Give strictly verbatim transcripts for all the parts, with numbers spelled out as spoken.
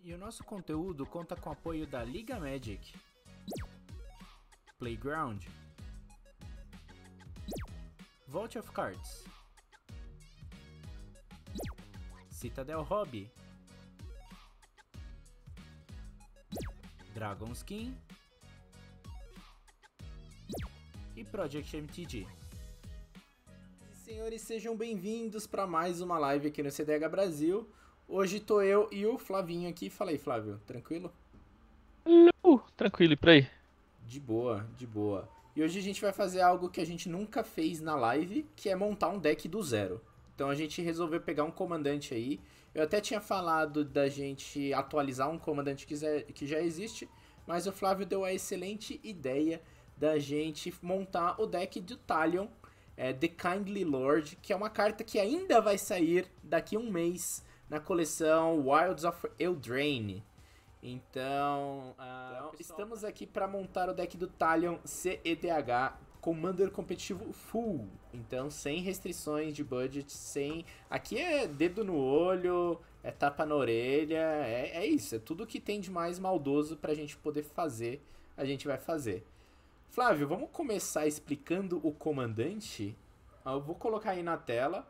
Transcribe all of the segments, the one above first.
E o nosso conteúdo conta com o apoio da Liga Magic, Playground, Vault of Cards, Citadel Hobby, Dragon Skin e Project M T G. Senhores, sejam bem-vindos para mais uma live aqui no C D H Brasil. Hoje tô eu e o Flavinho aqui. Fala aí, Flávio, tranquilo? Uh, tranquilo, e por aí? De boa, de boa. E hoje a gente vai fazer algo que a gente nunca fez na live, que é montar um deck do zero. Então a gente resolveu pegar um comandante aí. Eu até tinha falado da gente atualizar um comandante que já existe, mas o Flávio deu a excelente ideia da gente montar o deck do Talion, é, The Kindly Lord, que é uma carta que ainda vai sair daqui a um mês na coleção Wilds of Eldraine. Então, uh, estamos aqui para montar o deck do Talion C E D H Commander competitivo full. Então, sem restrições de budget, sem... Aqui é dedo no olho, é tapa na orelha, é, é isso. É tudo que tem de mais maldoso pra gente poder fazer, a gente vai fazer. Flávio, vamos começar explicando o comandante? Eu vou colocar aí na tela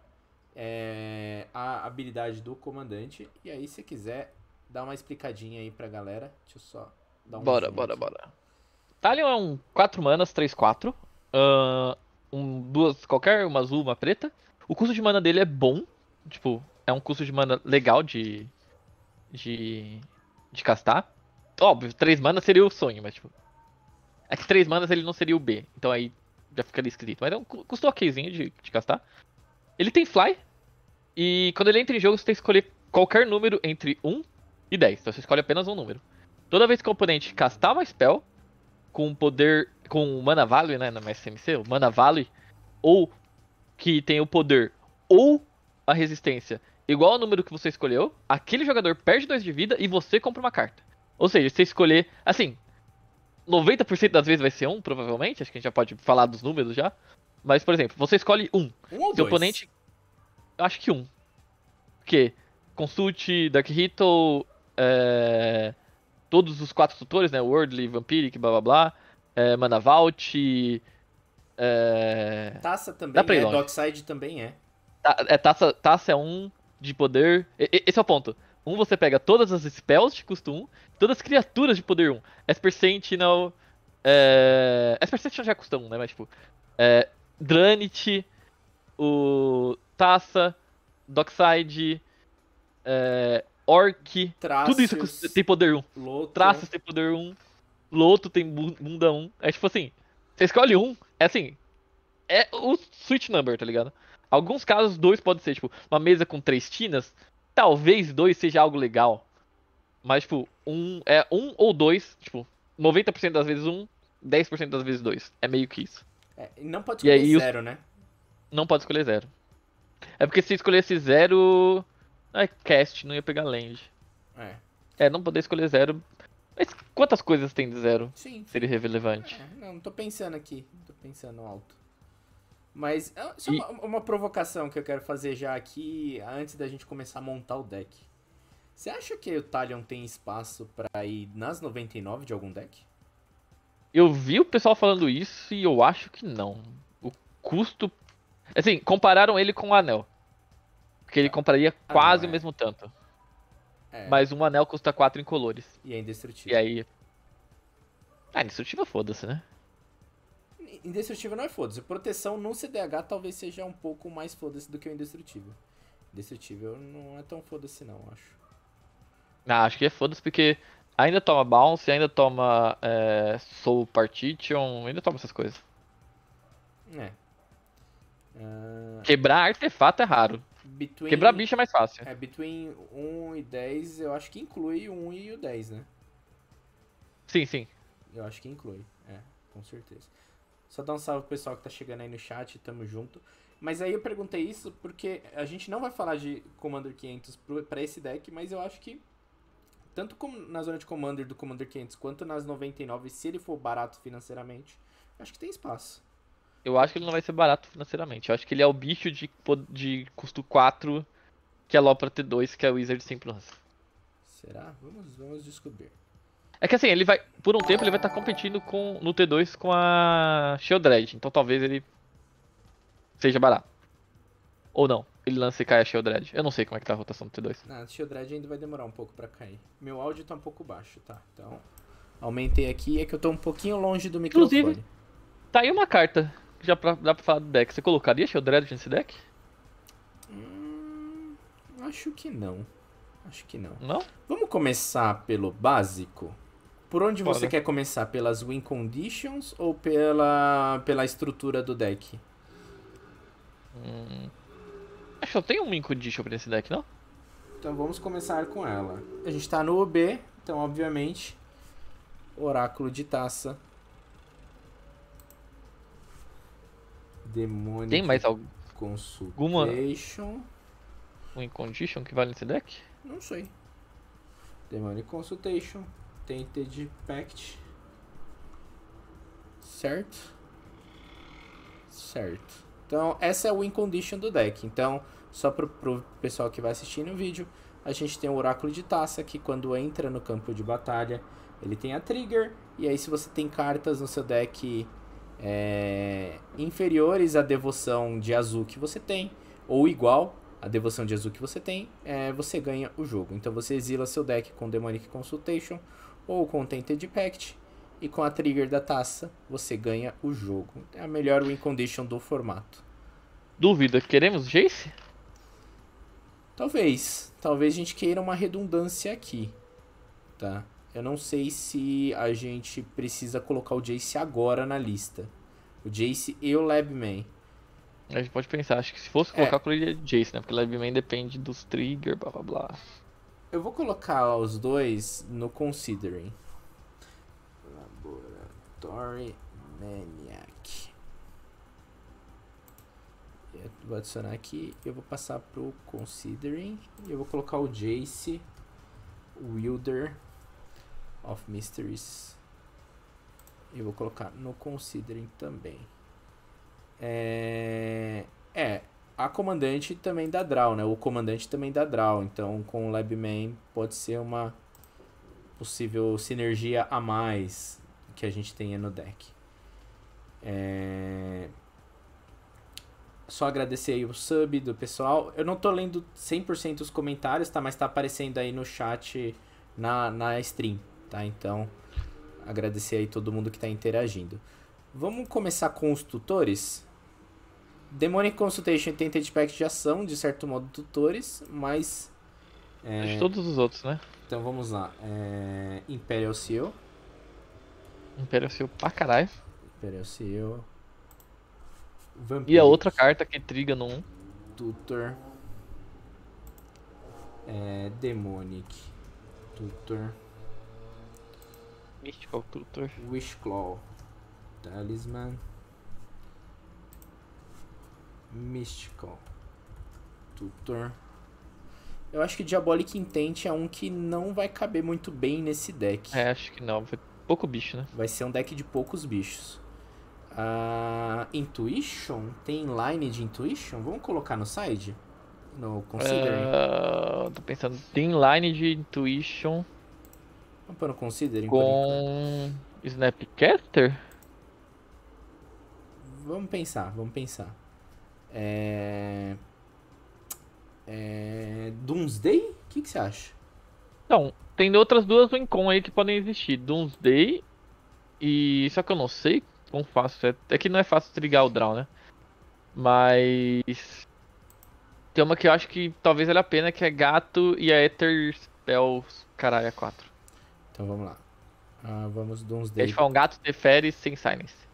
é, a habilidade do comandante. E aí, se quiser, dá uma explicadinha aí pra galera. Deixa eu só dar um Bora, zoom bora, aqui. bora. Talion é um quatro manas, três quatro. Uh, um, duas qualquer, uma azul, uma preta. O custo de mana dele é bom. Tipo, é um custo de mana legal de. de. de castar. Óbvio, três manas seria o sonho, mas tipo. É que três manas ele não seria o B. Então aí já ficaria esquisito. Mas é um custo okzinho de, de castar. Ele tem fly. E quando ele entra em jogo, você tem que escolher qualquer número entre um e dez. Então você escolhe apenas um número. Toda vez que o oponente castar uma spell com poder, com mana value, né, na S M C, o mana value, ou que tem o poder ou a resistência igual ao número que você escolheu, aquele jogador perde dois de vida e você compra uma carta. Ou seja, você escolher, assim, noventa por cento das vezes vai ser um, provavelmente, acho que a gente já pode falar dos números já. Mas, por exemplo, você escolhe um. Um ou Seu dois? oponente, acho que um. Porque Consult, Dark Ritual, é... todos os quatro tutores, né? Worldly, Vampiric, blá blá blá. É, Mana Vault. É... Taça também Dá pra ir é, longe. Dockside também é. Ta- é taça, taça é um de poder. E- e- esse é o ponto. Um você pega todas as spells de custo um, todas as criaturas de poder um. Esper Sentinel. É... Esper Sentinel já é custo um, né? Mas tipo. É... Dranit. O. Taça. Dockside. É... Orc. Tudo isso Trácios, tem poder um. Loto. Traços tem poder um. Loto tem bu- bunda um. É tipo assim. Você escolhe um. É assim. É o switch number, tá ligado? Alguns casos, dois pode ser, tipo, uma mesa com três tinas. Talvez dois seja algo legal. Mas, tipo, um é um ou dois. Tipo, noventa por cento das vezes um, dez por cento das vezes dois. É meio que isso. É, e não pode E escolher aí os- zero, né? não pode escolher zero. É porque se escolhesse zero. É cast, não ia pegar land. É. É, não poder escolher zero. Mas quantas coisas tem de zero? Sim. Seria relevante. É, não, tô pensando aqui. Tô pensando alto. Mas, é só E uma, uma provocação que eu quero fazer já aqui, antes da gente começar a montar o deck. Você acha que o Talion tem espaço pra ir nas noventa e nove de algum deck? eu vi o pessoal falando isso e eu acho que não. O custo. Assim, compararam ele com o anel. Porque ele compraria Ah, não, quase o é. mesmo tanto. É, Mas um anel custa quatro incolores. e é E indestrutível. aí. Ah, indestrutível foda-se, né? Indestrutível não é foda-se. Proteção no C D H talvez seja um pouco mais foda-se do que o indestrutível. Indestrutível não é tão foda-se não, acho. Ah, acho que é foda-se porque ainda toma bounce, ainda toma é, soul partition, ainda toma essas coisas. É. Ah, Quebrar artefato é raro. between, Quebrar bicho é mais fácil. É, between um e dez, eu acho que inclui o um e o dez, né? Sim, sim. Eu acho que inclui, é, com certeza. Só dar um salve pro pessoal que tá chegando aí no chat, tamo junto. Mas aí eu perguntei isso porque a gente não vai falar de Commander quinhentos pro- pra esse deck, mas eu acho que tanto como na zona de Commander do Commander quinhentos quanto nas noventa e nove, se ele for barato financeiramente, acho que tem espaço. Eu acho que ele não vai ser barato financeiramente. Eu acho que ele é o bicho de, po- de custo quatro que é logo pra T dois, que é o Wizard Simple Lance. Será? Vamos, vamos descobrir. É que assim, ele vai. Por um tempo ele vai estar competindo com, no T dois com a Shieldred. Então talvez ele seja barato. Ou não. Ele lança e cai a Shieldred. Eu não sei como é que tá a rotação do T dois. Ah, Shieldred ainda vai demorar um pouco pra cair. Meu áudio tá um pouco baixo, tá? Então, aumentei aqui. É que eu tô um pouquinho longe do microfone. Inclusive, tá aí uma carta. Já pra, dá pra falar do deck. Você colocaria Shieldred nesse deck? Hum, acho que não. Acho que não. Não? Vamos começar pelo básico? Por onde Bora. você quer começar? Pelas win conditions ou pela, pela estrutura do deck? Hum... Acho que só tem um Win Condition pra esse deck, não? Então vamos começar com ela. A gente tá no U B, então obviamente Oráculo de Taça. Demônio. Tem mais algum Consultation. Win Condition que vale nesse deck? Não sei. Demonic Consultation. Tainted Pact. Certo? Certo. Então, essa é a win condition do deck. Então, só pro, pro pessoal que vai assistir no vídeo, a gente tem o Oráculo de Taça, que quando entra no campo de batalha, ele tem a trigger. E aí, se você tem cartas no seu deck é, inferiores à devoção de azul que você tem, ou igual à devoção de azul que você tem, é, você ganha o jogo. Então, você exila seu deck com Demonic Consultation ou com Tainted Pact. E com a trigger da taça, você ganha o jogo. É a melhor win condition do formato. Dúvida, queremos Jace? Talvez. Talvez a gente queira uma redundância aqui. Tá? Eu não sei se a gente precisa colocar o Jace agora na lista. O Jace e o Labman. A gente pode pensar, acho que se fosse colocar, é. eu colocaria Jace, né? Porque o Labman depende dos triggers, blá blá blá. Eu vou colocar os dois no Considering. Laboratory Maniac. Eu vou adicionar aqui. Eu vou passar pro Considering. E eu vou colocar o Jace Wielder of Mysteries. Eu vou colocar no Considering também. É, é a comandante também dá draw, né? O comandante também dá draw. Então com o Labman pode ser uma possível sinergia a mais que a gente tenha no deck. É... Só agradecer aí o sub do pessoal. Eu não tô lendo cem por cento os comentários, tá? Mas tá aparecendo aí no chat na, na stream, tá? Então, agradecer aí todo mundo que tá interagindo. Vamos começar com os tutores. Demonic Consultation e Tainted Pact já são, de certo modo, tutores, mas... É... De todos os outros, né? Então vamos lá. É... Imperial Seal. Imperial Seal pra caralho. Imperial Seal. Vampiric. E a outra carta que triga no um. Tutor. É... Demonic. Tutor. Mystical Tutor. Wishclaw. Talisman. Mystical Tutor. Eu acho que Diabolic Intent é um que não vai caber muito bem nesse deck. É, acho que não. Vai pouco bicho, né? Vai ser um deck de poucos bichos. Uh, Intuition? Tem line de Intuition? Vamos colocar no side? No Considering? Uh, tô pensando. Tem line de Intuition. Vamos pôr no Considering? Com Snapcaster? Vamos pensar, vamos pensar. É... É... Doomsday? O que, que você acha? Não, tem outras duas Wincon aí que podem existir. Doomsday e... Só que eu não sei quão fácil é. É que não é fácil trigar o draw, né? Mas... Tem uma que eu acho que talvez valha a pena, que é Gato e a Ether Spells, caralho, é quatro. Então vamos lá. Ah, vamos Doomsday. A gente fala um Gato, Teferi sem Silence.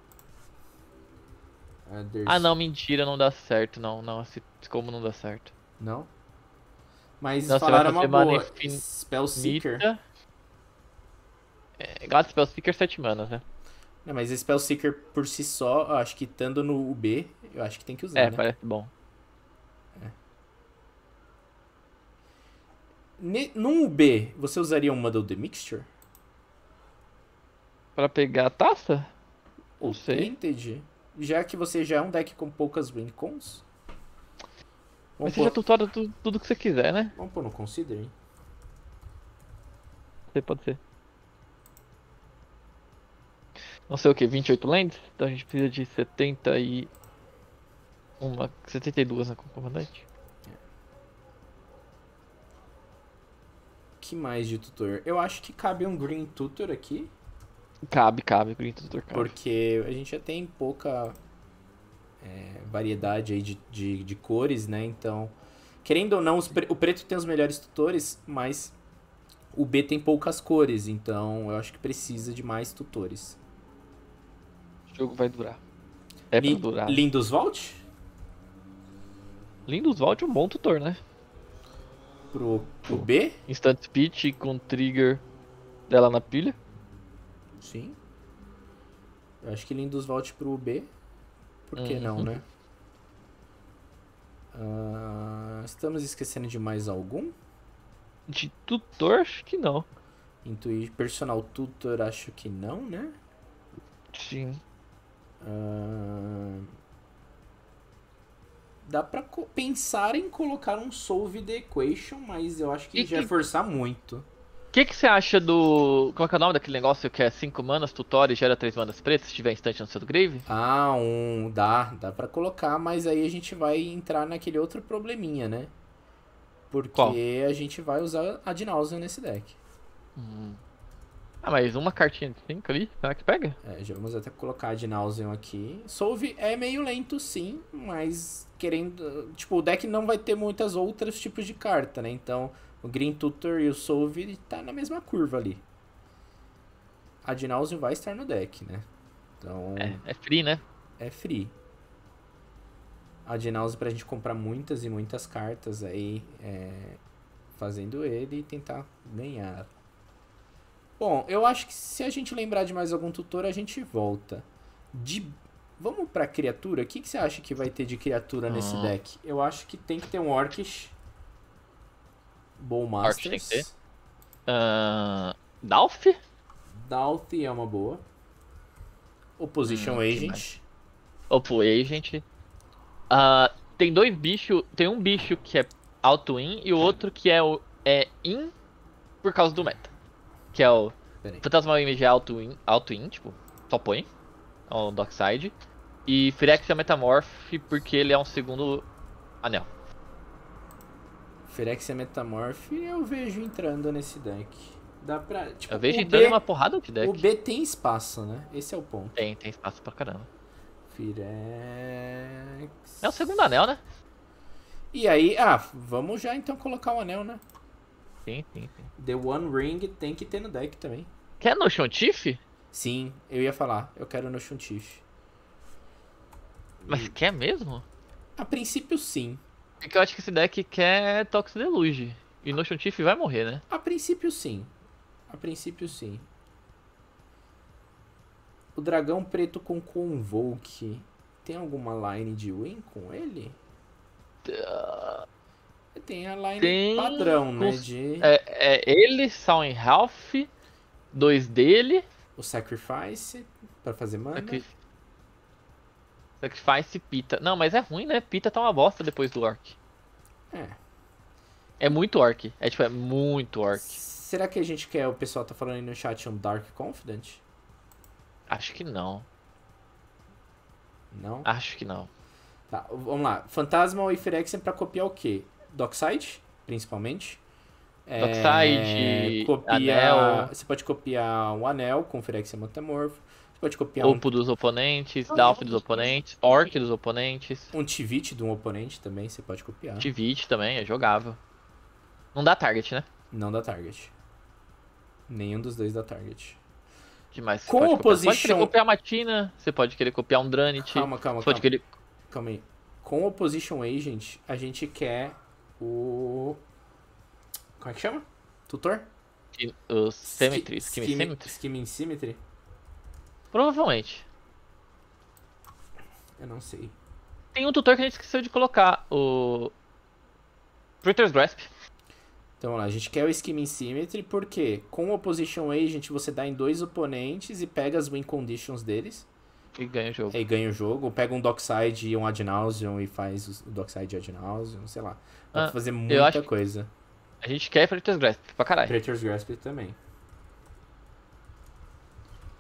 Others... Ah não, mentira, não dá certo, não, não, se, como não dá certo. Não? Mas não, falaram uma boa, infin... Spellseeker. É, Gato, Spellseeker, sete manas, né? Não, mas Spellseeker por si só, eu acho que estando no U B, eu acho que tem que usar, É, né? parece bom. É. No U B, você usaria um Muddle the Mixture? Pra pegar a taça? Não Ou sei. Tainted? Já que você já é um deck com poucas wincons. Mas você já tutora tudo, tudo que você quiser, né? Vamos pôr no Considering. ser, pode ser. Não sei o que, vinte e oito lands? Então a gente precisa de setenta e... Uma... setenta e duas, né, com o comandante. Que mais de tutor? Eu acho que cabe um Green Tutor aqui. Cabe, cabe, Green Tutor cabe. Porque a gente já tem pouca é, variedade aí de, de, de cores, né? Então, querendo ou não, os pre- o preto tem os melhores tutores, mas o B tem poucas cores. Então, eu acho que precisa de mais tutores. O jogo vai durar. É pra Lin- durar. Lindus Vault? Lindus Vault é um bom tutor, né? Pro, pro B? Instant Speech com trigger dela na pilha. Sim. Eu acho que Lindus Vault pro B. Por que Uhum. não, né? Ah, estamos esquecendo de mais algum? De tutor, acho que não. Intui Personal Tutor, acho que não, né? Sim. Ah, dá pra co- pensar em colocar um Solve the Equation, mas eu acho que E já é que- forçar muito. O que, que você acha do. Qual que é o nome daquele negócio que é cinco manas, tutor e gera três manas pretas se tiver instante no seu grave? Ah, um. Dá, dá pra colocar, mas aí a gente vai entrar naquele outro probleminha, né? Porque Qual? a gente vai usar a Dinausia nesse deck. Hum. Ah, mas uma cartinha de cinco ali, será que pega? É, já vamos até colocar a Dinausion aqui. Solve é meio lento, sim, mas querendo. Tipo, o deck não vai ter muitas outros tipos de carta, né? Então, o Green Tutor e o Solve tá na mesma curva ali. A Dinausion vai estar no deck, né? Então, É, é free, né? é free. A Dinausion pra gente comprar muitas e muitas cartas aí, é, fazendo ele e tentar ganhar. Bom, eu acho que se a gente lembrar de mais algum tutor, a gente volta. De... Vamos pra criatura? O que, que você acha que vai ter de criatura nesse Hum. deck? Eu acho que tem que ter um Orcish. Orcish tem que ter. Bowmasters. Uh, Dalf? Dalth é uma boa. Opposition Hum, que Agent. Oppo Agent. Ah, tem dois bichos. Tem um bicho que é auto-in e o outro que é, o, é in por causa do meta. Que é o Pera aí. Fantasmal Image é auto-in, auto-in, tipo, só põe. É o Dockside. E Phyrexia Metamorph porque ele é um segundo anel. Phyrexia Metamorph eu vejo entrando nesse deck. Dá pra. Tipo, Eu vejo o entrando B, em uma porrada de deck. o B tem espaço, né? Esse é o ponto. Tem, tem espaço pra caramba. Phirex. É o segundo anel, né? E aí, ah, vamos já então colocar o anel, né? Sim, sim, sim. The One Ring tem que ter no deck também. Quer Notion Tiff? Sim, eu ia falar, eu quero no Shuntiff. Mas quer mesmo? A princípio, sim. Porque eu acho que esse deck quer Toxic Deluge. E Notion Tiff vai morrer, né? A princípio, sim. A princípio, sim. O dragão preto com Convoke. Tem alguma line de win com ele? Tem a line Tem padrão, né? com- De É, é ele, Sound Ralph, dois dele. o Sacrifice pra fazer mana. Sacri... Sacrifice Pita. Não, mas é ruim, né? Pita tá uma bosta depois do Orc. É. É muito Orc. É tipo, é muito Orc. Será que a gente quer, o pessoal tá falando aí no chat, um Dark Confident? Acho que não. Não? Acho que não. Tá, vamos lá. Phantasmal e Phyrexian pra copiar o quê? Dockside, principalmente. Dockside, copia, anel. Você pode copiar um anel com Phyrexian Metamorph. Você pode copiar um, Opo dos oponentes, Dalf dos oponentes, Orc dos oponentes. um Tivit de um oponente também, você pode copiar. Tivit também, é jogável. Não dá target, né? Não dá target. Nenhum dos dois dá target. Que mais você Com pode copiar? Você pode oposition- querer copiar Matina, você pode querer copiar um Dranit. Calma, calma, Você pode calma. querer... Calma aí. Com Opposition Agent, a gente quer o... Como é que chama? Tutor? O Symmetry, Ski- Scheme Scheme- Symmetry? Scheme Symmetry? Provavelmente. Eu não sei. Tem um tutor que a gente esqueceu de colocar, o... Praetor's Grasp. Então vamos lá, a gente quer o Scheme Symmetry porque com o Opposition Agent você dá em dois oponentes e pega as win conditions deles. E ganha o jogo. Aí ganha o jogo. Ou pega um Dockside e um Ad Nauseam e faz o Dockside e Ad Nauseam, sei lá. Dá Ah, pra fazer eu muita acho que- coisa. A gente quer Praetor's Grasp pra caralho. Praetor's Grasp também.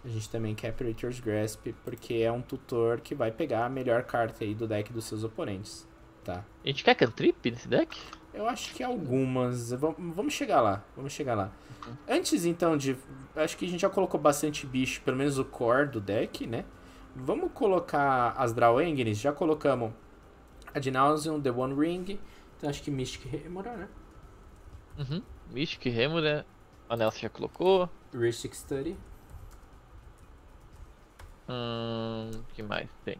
A gente também quer Praetor's Grasp, porque é um tutor que vai pegar a melhor carta aí do deck dos seus oponentes, tá? A gente quer cantrip nesse deck? Eu acho que algumas. Vamos chegar lá, vamos chegar lá. Uhum. Antes então de... Acho que a gente já colocou bastante bicho, pelo menos o core do deck, né? Vamos colocar as Draw Engines, já colocamos Ad Nauseam, The One Ring, então acho que Mystic Remora, né? Uhum, Mystic Remora, a Nelson já colocou. Rhystic Study. Hum, o que mais tem?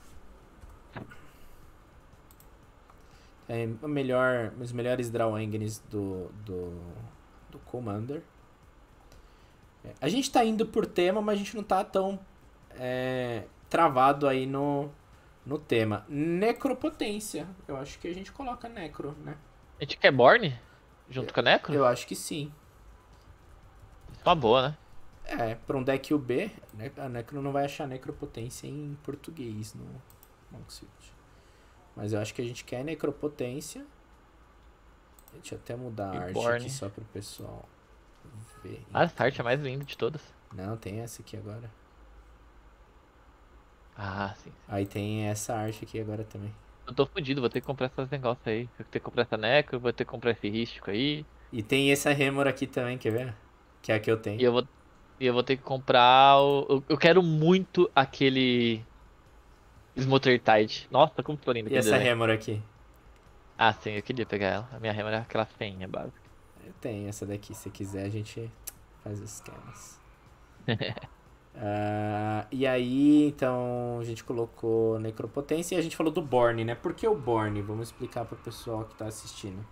É a melhor, os melhores Draw Engines do, do, do Commander. É, a gente tá indo por tema, mas a gente não tá tão é, travado aí no, no tema. Necropotência. Eu acho que a gente coloca Necro, né? A gente quer Borne? Junto eu, com a Necro? Eu acho que sim. Uma boa, né? É, pra um deck U B, a Necro não vai achar Necropotência em português no Monkfield. Mas eu acho que a gente quer Necropotência. Deixa eu até mudar e a arte Borne. aqui só pro pessoal ver. Ah, essa arte é a mais linda de todas. Não, tem essa aqui agora. Ah, sim. Aí tem essa arte aqui agora também. Eu tô fudido, vou ter que comprar esses negócios aí. Vou ter que comprar essa Necro, vou ter que comprar esse Rístico aí. E tem essa Remora aqui também, quer ver? Que é a que eu tenho. E eu vou, e eu vou ter que comprar o... Eu, eu quero muito aquele... Smother Tide. Nossa, como ficou lindo. E essa Remora aqui? Ah, sim, eu queria pegar ela. A minha Remora é aquela feinha básica. Eu tenho essa daqui, se quiser a gente faz os esquemas. uh, e aí, então, a gente colocou Necropotência e a gente falou do Borne, né? Por que o Borne? Vamos explicar pro pessoal que tá assistindo.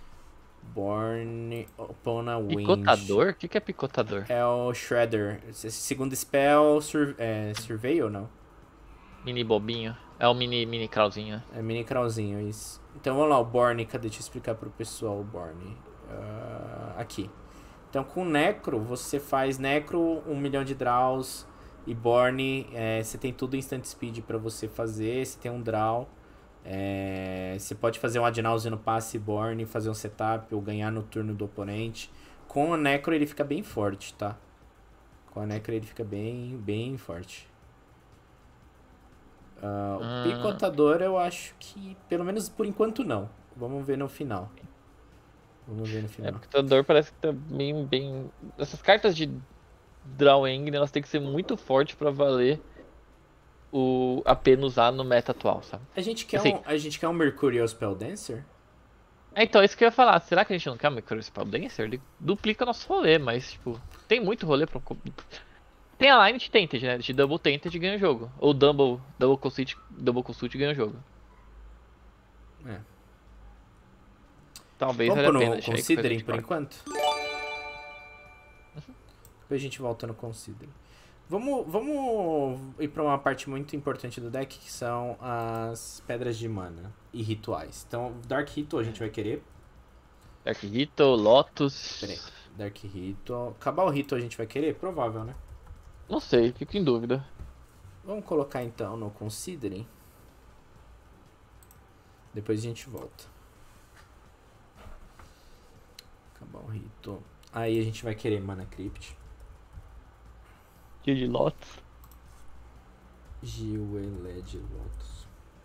Borne upon a Wind. Picotador? O que, que é picotador? É o Shredder. Segundo spell, sur é, Survey ou não? Mini bobinho. É o mini, mini crauzinho. É mini crauzinho, isso. Então vamos lá, o Borne. Cadê? Deixa eu explicar pro pessoal o Borne. Uh, aqui. Então com Necro, você faz Necro, um milhão de draws. E Borne, é, você tem tudo instant speed pra você fazer. Você tem um draw. É, você pode fazer um Ad Nauseam no passe Borne, fazer um setup ou ganhar no turno do oponente. Com a Necro ele fica bem forte, tá? Com a Necro ele fica bem, bem forte. Uh, hum. O Picotador eu acho que, pelo menos por enquanto não. Vamos ver no final. Vamos ver no final. É, o Picotador parece que tá bem, bem... Essas cartas de Draw Engine, elas têm que ser muito fortes pra valer o a pena usar no meta atual, sabe? A gente quer, assim, um, a gente quer um Mercurial Spell Dancer? É, então, isso que eu ia falar. Será que a gente não quer um Mercurial Spell Dancer? Ele duplica nosso rolê, mas, tipo, tem muito rolê pra... Tem a line de Tainted, né? De Double Tainted ganha o jogo. Ou Double, double Consult double consult ganha o jogo. É. Talvez Vamos valha a no pena. Considering por enquanto? Uhum. Depois a gente volta no Considering. Vamos, vamos ir pra uma parte muito importante do deck, que são as pedras de mana e rituais. Então, Dark Ritual a gente vai querer. Dark Ritual, Lotus... Pera aí. Dark Ritual... Cabal Ritual a gente vai querer? Provável, né? Não sei, fico em dúvida. Vamos colocar então no Considering. Depois a gente volta. Cabal Ritual. Aí a gente vai querer Mana Crypt. Guild Lotus. Gileled Lotus.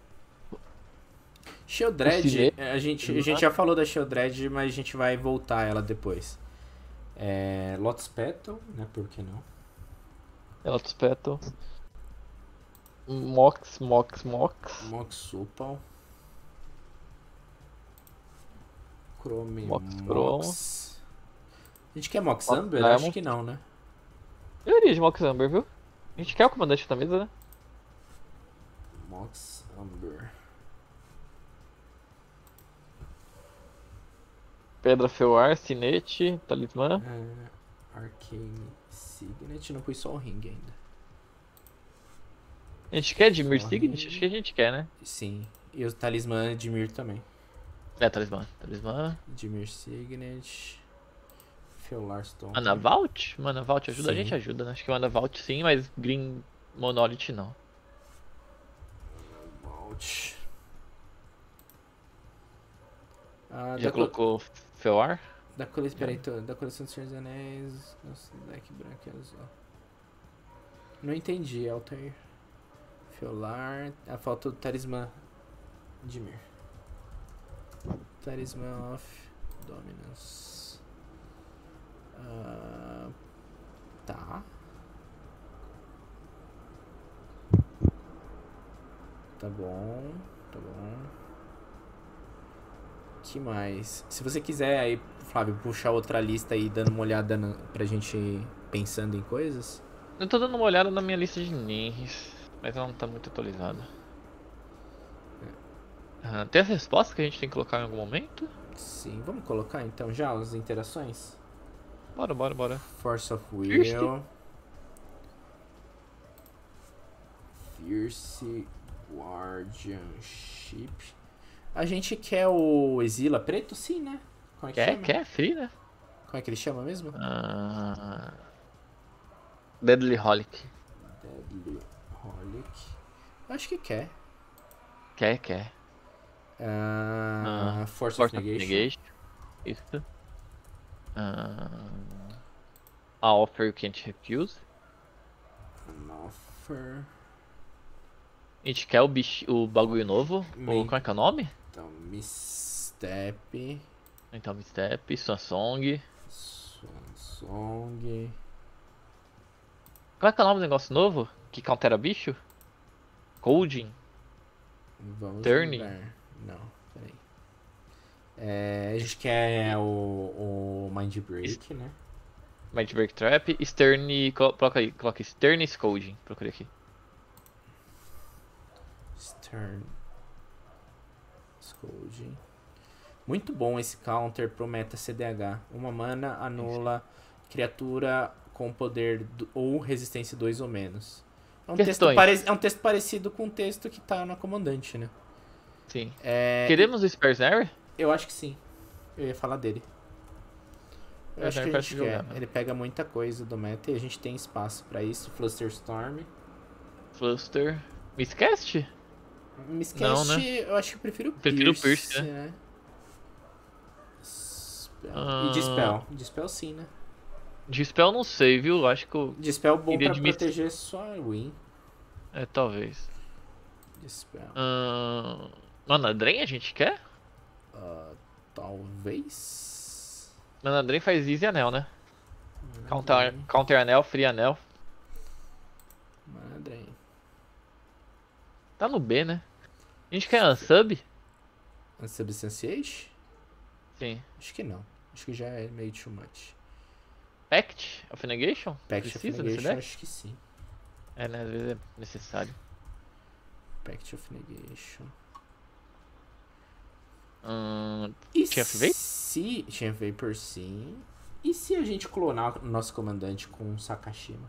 Sheoldred, a gente, a gente já falou da Sheoldred, mas a gente vai voltar a ela depois. É, Lotus Petal, né? Por que não? É Lotus Petal. Mox, Mox, Mox. Mox Opal. Chrome Mox Mox. Chrome. A gente quer Mox Mox Amber? Diamond. Acho que não, né? Eu iria de Mox Amber, viu? A gente quer o comandante da mesa, né? Mox Amber. Pedra Feuar, Sinete, Talismã. É, Arcane Signet. Não pus só o ring ainda. A gente quer de Mir Só Signet? ring. Acho que a gente quer, né? Sim. E o Talismã de Mir também. É, Talismã. Talismã. De Mir Signet. Feolar Stone. Mana Vault? Mana Vault ajuda? A Sim. gente ajuda, né? Acho que Mana Vault sim, mas Green Monolith não. Vault. Ah, Já da, colocou Feuar? da, coleção, peraí, tô- da coleção dos Senhor dos Anéis. Nossa, deck branco e azul. Não entendi, Altair. Fiolar. A falta do talismã de Mir. Talismã of Dominance. Uh, tá. Tá bom. Tá bom. Que mais? Se você quiser aí, Flávio, puxar outra lista aí, dando uma olhada na, pra gente pensando em coisas. Eu tô dando uma olhada na minha lista de ninjas, mas ela não tá muito atualizada. Ah, tem as respostas que a gente tem que colocar em algum momento? Sim, vamos colocar então já as interações? Bora, bora, bora. Force of Will. Fierce. Fierce Guardianship. A gente quer o Exila preto? Sim, né? Como é que Quer, chama? quer? Free, né? Como é que ele chama mesmo? Ah, Deadly Holic. Deadly Holic. Acho que quer. Quer, quer. Ah, Ah, Force, Force of of Negation. Negation. Isso. Ah, a Offer You Can't Refuse. An offer. A gente quer o, bicho, o bagulho novo. O, como é que é o nome? Então, Misstep. Então, Misstep, Swansong. Swansong. Qual é que é o nome do negócio novo? Que countera bicho? Colding? Vamos Turning? ver. Não, peraí. É, a gente quer o, o Mind Break, né? Mind Break Trap. Stern. Coloca aí, coloca Stern Scolding. Procurei aqui. Stern Scolding. Muito bom esse counter pro meta C D H. Uma mana anula criatura com poder do, ou resistência dois ou menos. É um, texto pare, é um texto parecido com o texto que tá na comandante, né? Sim. É, Queremos o Sparesnare? Eu acho que sim. Eu ia falar dele. Eu acho que a gente quer. Jogar, ele pega muita coisa do meta e a gente tem espaço pra isso. Flusterstorm. Fluster. Miscast? Miscast, não, né? Eu acho que eu prefiro o Prefiro Pierce, Pierce, né? né? Spell. Ah... E Dispel. Dispel sim, né? Dispel não sei, viu? Acho que eu... Dispel bom pra de proteger mis... só a Win. É, talvez. Dispel. Uh... Mana Drain a gente quer? Uh, talvez. Mana Drain faz Easy Anel, né? Counter, counter Anel, Free Anel. Mana Drain. Tá no B, né? A gente quer Unsub? Unsubstantiate? Sim. Acho que não. Acho que já é meio too much. Pact of Negation? Pact Precisa of Negation, acho que sim. É, né? Às vezes é necessário. Pact of Negation. Hum, e Chain of Vapor? Se... Chain of Vapor, sim. E se a gente clonar o nosso comandante com um Sakashima?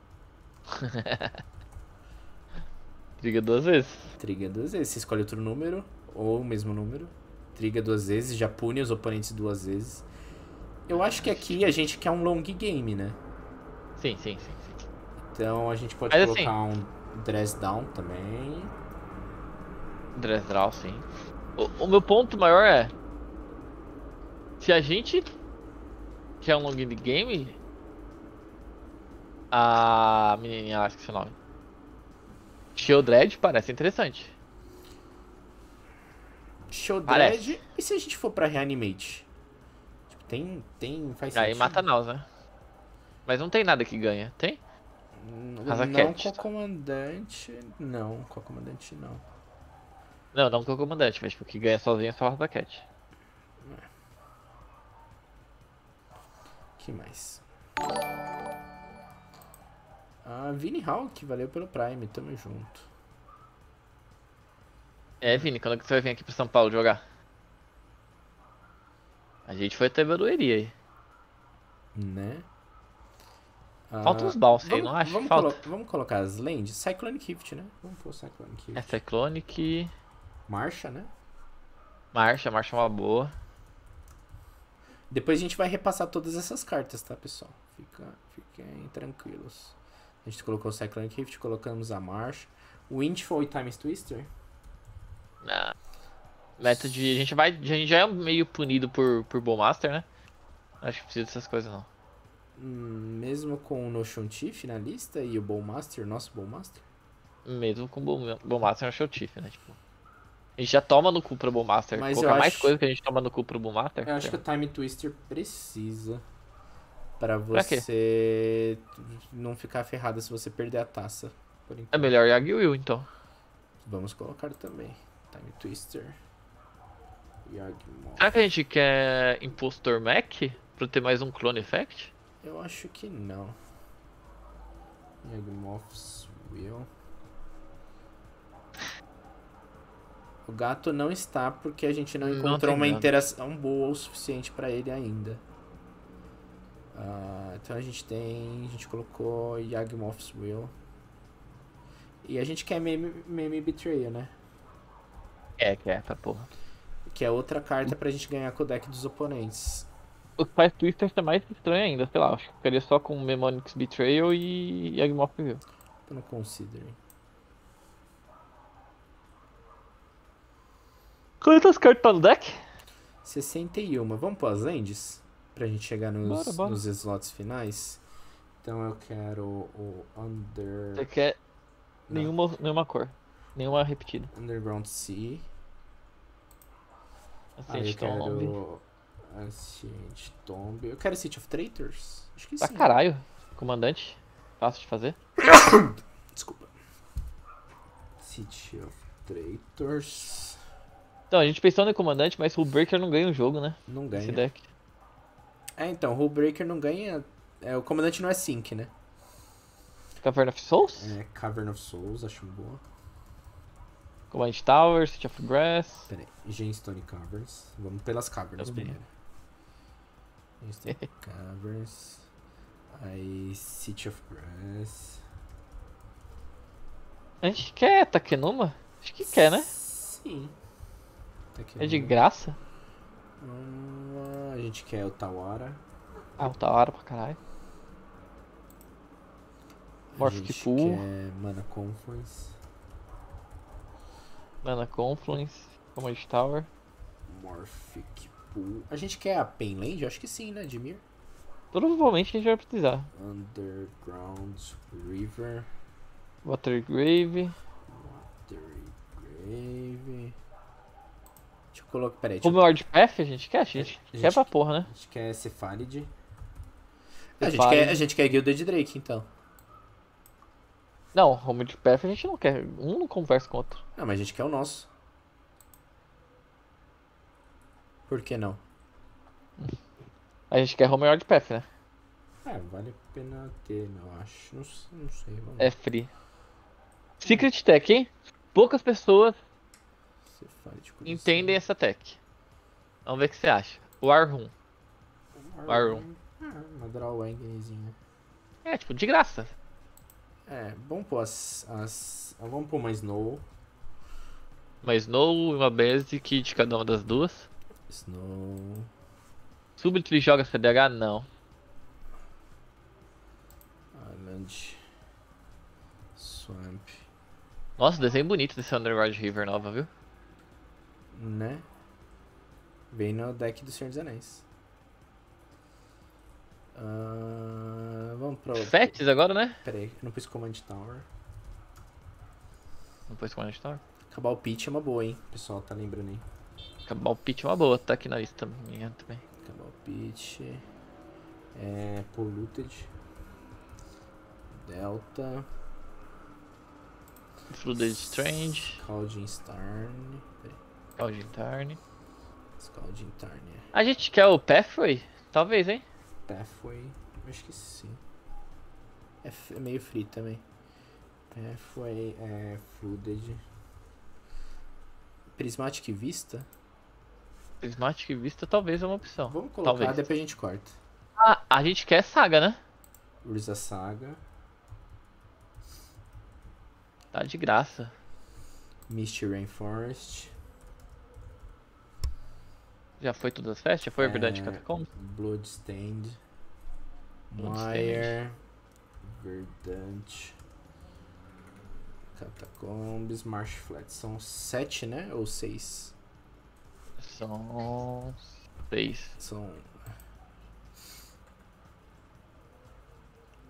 Triga duas vezes. Triga duas vezes. Você escolhe outro número, ou o mesmo número. Triga duas vezes, já pune os oponentes duas vezes. Eu acho que aqui a gente quer um long game, né? Sim, sim, sim, sim. Então a gente pode Mas colocar assim, um Dress Down também. Dress Draw, sim. O, o meu ponto maior é... Se a gente quer um long game... A menininha lá, esqueci o nome. Shieldred parece interessante. Shieldred. E se a gente for pra Reanimate? Tipo, tem. tem faz Aí sentido. mata Nausa. Mas não tem nada que ganha, tem? Não com a comandante. Não, com a comandante não. Não, não com o comandante, mas tipo, que ganha sozinho é só a Cat. Que mais? A Vini Hawk, valeu pelo Prime, tamo junto. É, Vini, quando que você vai vir aqui pro São Paulo jogar? A gente foi até Barueri aí. Né? Falta ah, uns balls aí, vamos, não acho? Vamos, Falta. colo vamos colocar as lands? Cyclonic Rift, né? Vamos pôr Cyclonic Rift. É Cyclonic. Marcha, né? Marcha, marcha é uma boa. Depois a gente vai repassar todas essas cartas, tá, pessoal? Fica, fiquem tranquilos. A gente colocou o Cyclonic Rift, colocamos a marcha. Windfall e Times Twister? Ah, meta de... A gente, vai, a gente já é meio punido por, por Bowmaster, né? Acho que precisa dessas coisas não. Hum, mesmo com o Notion Chief na lista e o Bowmaster, nosso Bowmaster? Mesmo com o Bowmaster no Show Chief, né? Tipo, a gente já toma no cu pro Bowmaster. Mas eu Colocar mais acho, coisa que a gente toma no cu pro Bowmaster. eu acho que o Time Twister precisa pra Pra quê? você não ficar ferrada se você perder a taça. Por É enquanto. melhor Yagyu, então. Vamos colocar também. Time Twister. Yagmoth. Será que a gente quer Impostor Mac pra ter mais um Clone Effect? Eu acho que não. Yagmoth's Will. O gato não está porque a gente não Não encontrou tem uma nada. interação boa o suficiente pra ele ainda. Ah, então a gente tem. A gente colocou Yagmoth's Will. E a gente quer Meme, Meme Betrayal, né? É, que é, tá porra. Que é outra carta pra gente ganhar com o deck dos oponentes. O que faz Twister ser mais estranho ainda, sei lá, acho que ficaria só com Mnemonics Betrayal e Yagmoth Review. Eu não considero. Quantas cartas tá no deck? sessenta e um. Vamos pôr as lands? Pra gente chegar nos, Bora, bora. nos slots finais. Então eu quero o Under... Você quer Não. nenhuma, nenhuma cor, nenhuma repetida. Underground Sea. Assim, Aí eu Tomb. quero... Ancient Tomb. Eu quero City of Traitors? Acho que Pra sim. caralho, comandante. Fácil de fazer. Desculpa. City of Traitors. Então, a gente pensou no comandante, mas o Breaker não ganha o jogo, né? Não Esse ganha. deck. É, então, Rule Breaker não ganha... É, o comandante não é sync, né? Cavern of Souls? É Cavern of Souls, acho boa. Command Tower, City of Brass. Pera aí, Gemstone Caverns. Vamos pelas Caverns Também. primeiro. Gemstone Caverns. Aí, City of Brass. A gente quer Takenuma? Acho que quer, né? Sim. Tá aqui, É de né? graça. Hum, a gente quer o Tawara. Ah, tá hora pra caralho. A Morphic gente Pool. quer Mana Confluence. Mana Confluence. Command Tower. Morphic Pool. A gente quer a Painland? Acho que sim, né, Dimir? Provavelmente a gente vai precisar. Underground River. Watergrave. Watergrave. Deixa eu colocar. Peraí, deixa eu... Homeworld Path a gente quer? A gente A quer gente- pra porra, né? A gente quer Cephalid. A gente, Cephalid. quer, a gente quer Gilded Drake, então. Não, Homeworld Path a gente não quer. Um não conversa com o outro. Não, mas a gente quer o nosso. Por que não? A gente quer Homeworld Path, né? É, vale a pena ter, eu acho. Não, s- não sei, vamos É free. Secret Tech, hein? Poucas pessoas Cephalid Coliseum. entendem essa tech. Vamos ver o que você acha. War Room. War Room. Ah, uma Drawangzinha. É, tipo, de graça. É, vamos pôr as, as... Vamos pôr uma Snow. Uma Snow e uma Basic de cada uma das duas. Snow... Subtly joga C D H? Não. Island... Swamp... Nossa, desenho bonito desse Underground River nova, viu? Né? Vem no deck do Senhor dos Anéis. Ah, vamos pro... Fetes agora, né? Pera aí, eu não pus Command Tower. Não pôs Command Tower. Acabar o pitch é uma boa, hein? O pessoal tá lembrando aí. Acabar o pitch é uma boa, tá aqui na lista minha também. Acabar o pitch... É... Polluted... Delta... Flooded Strange. Scalding Starn... Peraí. Scalding Tarn. Scalding Tarn, é. A gente quer o Pathway? Talvez, hein? Pathway... Acho que sim. É, f- é meio free também. Pathway... É... Flooded... Prismatic Vista? Prismatic Vista talvez é uma opção. Vamos colocar, Talvez. depois a gente corta. Ah, a gente quer Saga, né? Urza Saga... Tá de graça. Misty Rainforest... Já foi todas as festas? Já foi a Verdade É, Catacombs? Bloodstained... Bloodstained. Mire... Verdante... Catacombs... Marsh Flat. São sete, né? Ou seis? São seis. São...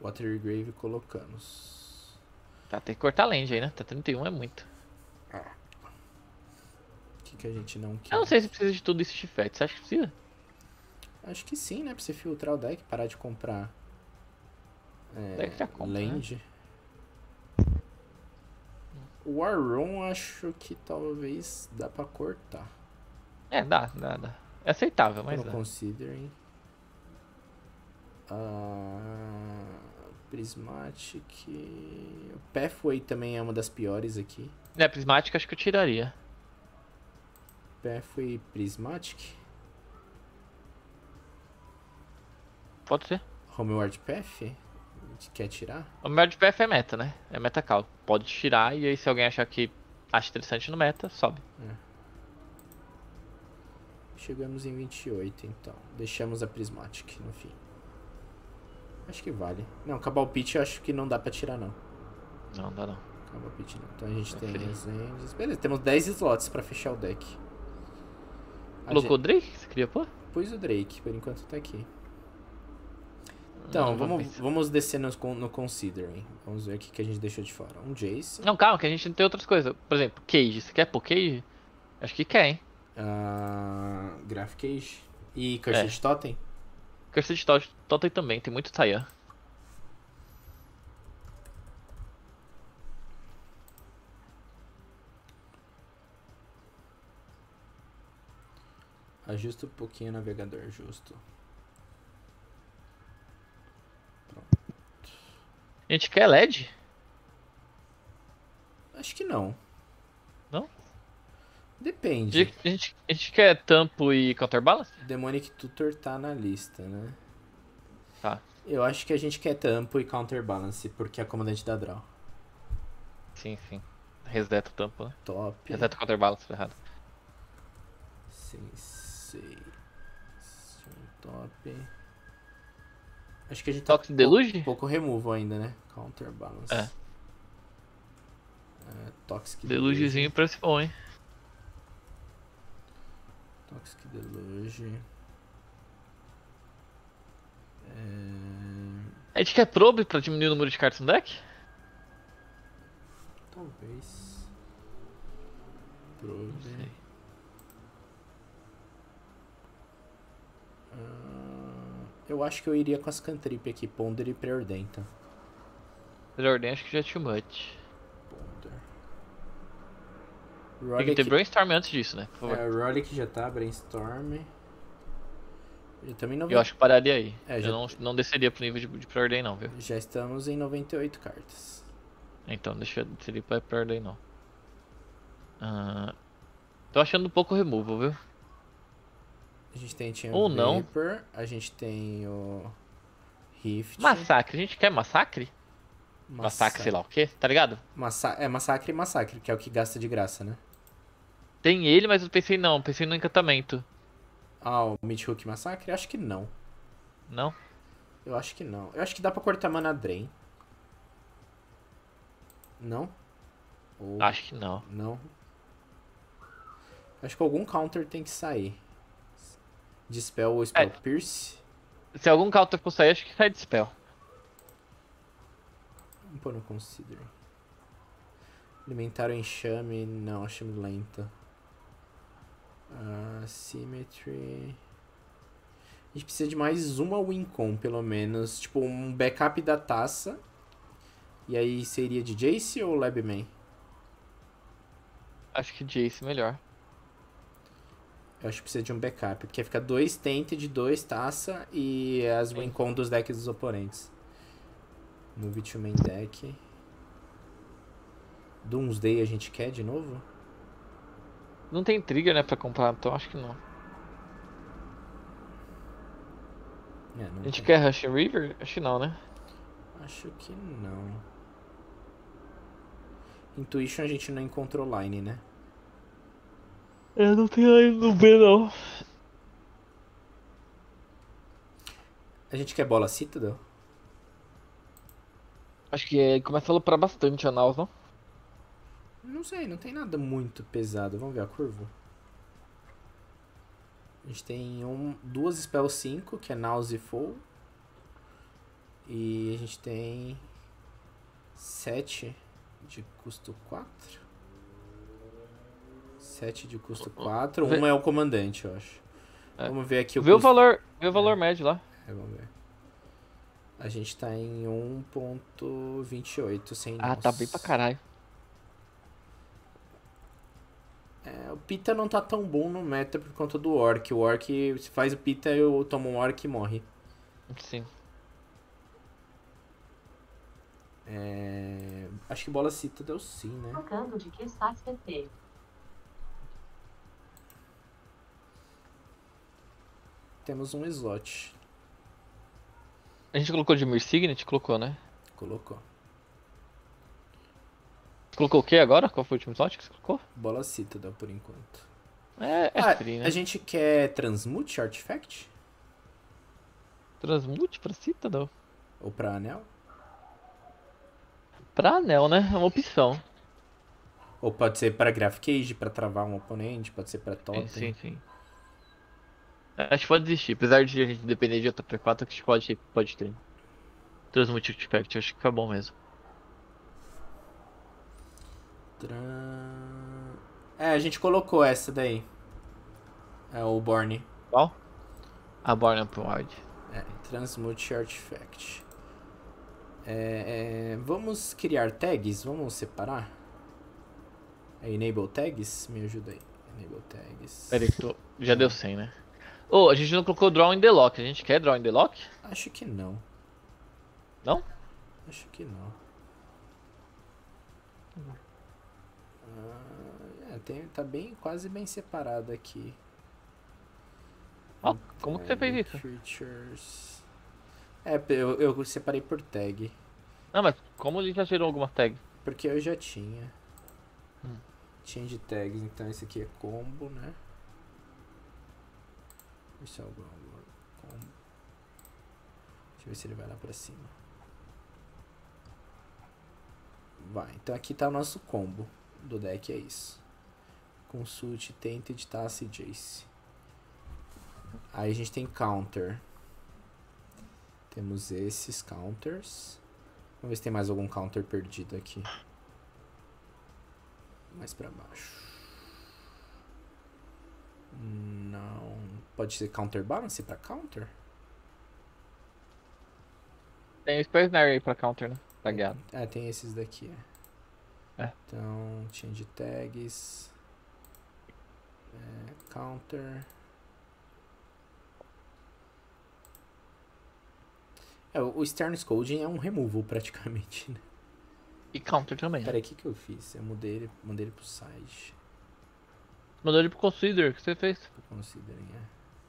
Watergrave colocamos. Tá, tem que cortar a land aí, né? Tá trinta e um é muito. O que, que a gente não quer? Eu não sei se precisa de tudo isso chifete. Você acha que precisa? Acho que sim, né? Pra você filtrar o deck, parar de comprar é, Deck já compra, land. O War Room acho que talvez dá pra cortar. É, dá, dá, dá. É aceitável, mas Quando dá. considerem. Ah, Prismatic. O Pathway também é uma das piores aqui. É, prismática acho que eu tiraria. Pathway Prismatic. Pode ser. Homeward Path. A gente quer tirar? O melhor de P F é meta, né? É meta cal. Pode tirar e aí se alguém achar que acha interessante no meta, sobe. Chegamos em vinte e oito, então. Deixamos a Prismatic no fim. Acho que vale. Não, Cabal Pit eu acho que não dá pra tirar, não. Não, dá não. Cabal Pit não. Então a gente É tem free. as lands. Beleza, temos dez slots pra fechar o deck. Colocou o Adi- Drake? Você queria pôr? Pus o Drake, por enquanto tá aqui. Então, Hum, vamos, pensar. vamos descer no, con- no Considering. Vamos ver o que que a gente deixou de fora. Um Jace. Não, calma, que a gente tem outras coisas. Por exemplo, Cage. Você quer pôr Cage? Acho que quer, hein? Uh, Graph Cage. E Cursed Totem. Cursed Tot- Totem também, tem muito Taian. Ajusta um pouquinho o navegador, justo. A gente quer L E D? Acho que não. Não? A Depende. gente, a gente, a gente quer Tampo e Counterbalance? Demonic Tutor tá na lista, né? Tá. Eu acho que a gente quer Tampo e Counterbalance, porque é comandante da Draw. Sim, sim. Reseta o Tampo, né? Top. Reseta o Counterbalance, tá errado. Sensei. Top. Acho que a gente Toxic tá Deluge? pouco, pouco removal ainda, né? Counterbalance. É. É, Toxic Delugezinho parece bom, hein? Toxic Deluge. É... A gente quer Probe pra diminuir o número de cartas no deck? Talvez. Não Probe. sei. Ah, eu acho que eu iria com as cantrip aqui, Ponder e Preordenta. Preordem acho que já é too much. Ponder. Tem que ter Brainstorm antes disso, né? Por favor. É, Relic já tá, Brainstorm. Eu também não Eu acho que pararia aí. É, eu já- não, não desceria pro nível de, de Preordem não, viu? Já estamos em noventa e oito cartas. Então, deixa eu descer pra Preordem não. Ah, tô achando um pouco removal, viu? A gente tem Chain Ou of não. Vapor, a gente tem o Rift. Massacre. A gente quer Massacre? Massacre, sei lá o que, tá ligado? Massa é Massacre e Massacre, que é o que gasta de graça, né? Tem ele, mas eu pensei não. Pensei no encantamento. Ah, o Midhook Massacre? Acho que não. Não? Eu acho que não. Eu acho que dá pra cortar Mana Drain. Não? Ou... Acho que não. Não. Acho que algum counter tem que sair. Dispel ou Spell É. Pierce. Se algum counter for sair, acho que sai de spell. Vamos pôr no Consider. Alimentar o enxame. Não, enxame lenta. Uh, Symmetry. A gente precisa de mais uma Wincon, pelo menos. Tipo, um backup da taça. E aí seria de Jace ou Labman? Acho que Jace melhor. Eu acho que precisa de um backup. Porque fica dois Tainted, dois taça e as Sim. Wincon dos decks dos oponentes. Move to main deck. Doomsday a gente quer de novo? Não tem trigger, né, pra comprar, então acho que não. É, não A gente tem. quer Rush River? Acho que não, né? Acho que não. Intuition a gente não encontrou line, né? Eu não tenho aí no B, não. A gente quer bola Citadel? Acho que é, começa a lucrar bastante a Naus, não? Não sei, não tem nada muito pesado. Vamos ver a curva. A gente tem um, duas Spell cinco, que é Nausea e Fall. E a gente tem sete de custo quatro. sete de custo quatro. Vê- Um é o comandante, eu acho. É. Vamos ver aqui o Vê o custo. valor, vê o valor médio lá. É, vamos ver. A gente tá em um ponto vinte e oito sem Ah, nós. tá bem pra caralho. É, o Pita não tá tão bom no meta por conta do Orc. O Orc, se faz o Pita, eu tomo um Orc e morre. Sim. É... Acho que bola cita deu sim, né? Trocando de que estás P T. Temos um slot. A gente colocou de Mir Signet? Colocou, né? Colocou. Colocou o que agora? Qual foi o último slot que você colocou? Bola cita deu por enquanto. É, é Ah, free, né? a gente quer Transmute Artifact? Transmute pra Citadel. Ou pra Anel? Pra anel, né? É uma opção. Ou pode ser pra Graphic Cage, pra travar um oponente, pode ser pra Totem. Sim, sim, sim. Acho que pode desistir. Apesar de a gente depender de outra P quatro, que a gente pode, pode ter. Transmute Artifact, acho que foi bom mesmo. Tran... É, a gente colocou essa daí. É o Borne. Qual? A Born Up Wide. É, Transmute Artifact. É, é, vamos criar tags? Vamos separar? É Enable Tags? Me ajuda aí. Enable Tags. Pera aí que tô... já deu cem, né? Ô, a gente não colocou Draw in the Lock. A gente quer Draw in the Lock? Acho que não. Não? Acho que não. Ah, é, tem, tá bem, quase bem separado aqui. Ó, como que você fez isso? Creatures. É, eu, eu separei por tag. Não, mas como ele já gerou alguma tag? Porque eu já tinha. Hum. Change tags, então esse aqui é combo, né? Esse é o combo. Deixa eu ver se ele vai lá pra cima. Vai, então aqui tá o nosso combo do deck, é isso. Consult, Tainted, Taça e Jace. Aí a gente tem counter. Temos esses counters. Vamos ver se tem mais algum counter perdido aqui. Mais pra baixo. Não. Pode ser counter balance pra counter? Tem o Space Snare aí pra counter, né? Tagueado. É, tem esses daqui. É. É. Então, change tags. É, counter. É, o Stern Scolding é um removal praticamente, né? E counter também, né? Peraí, o que que eu fiz? Eu mudei ele, mandei ele pro side. Mandou ele pro Consider, o que você fez? Considerem, é.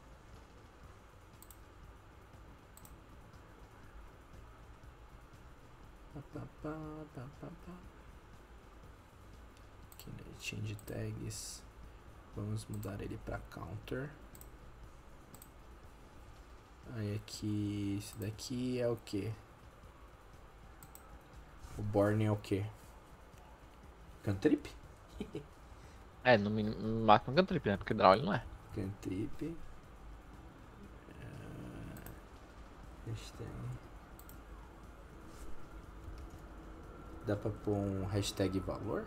Pá, pá, pá, pá, pá, pá. Aqui, né? Change tags. Vamos mudar ele pra counter. Aí aqui, isso daqui é o que? O Born é o que? Cantrip? É, no mínimo, no máximo cantrip, né? Porque draw ele não é. Cantrip. Uh, hashtag. Dá pra pôr um hashtag valor?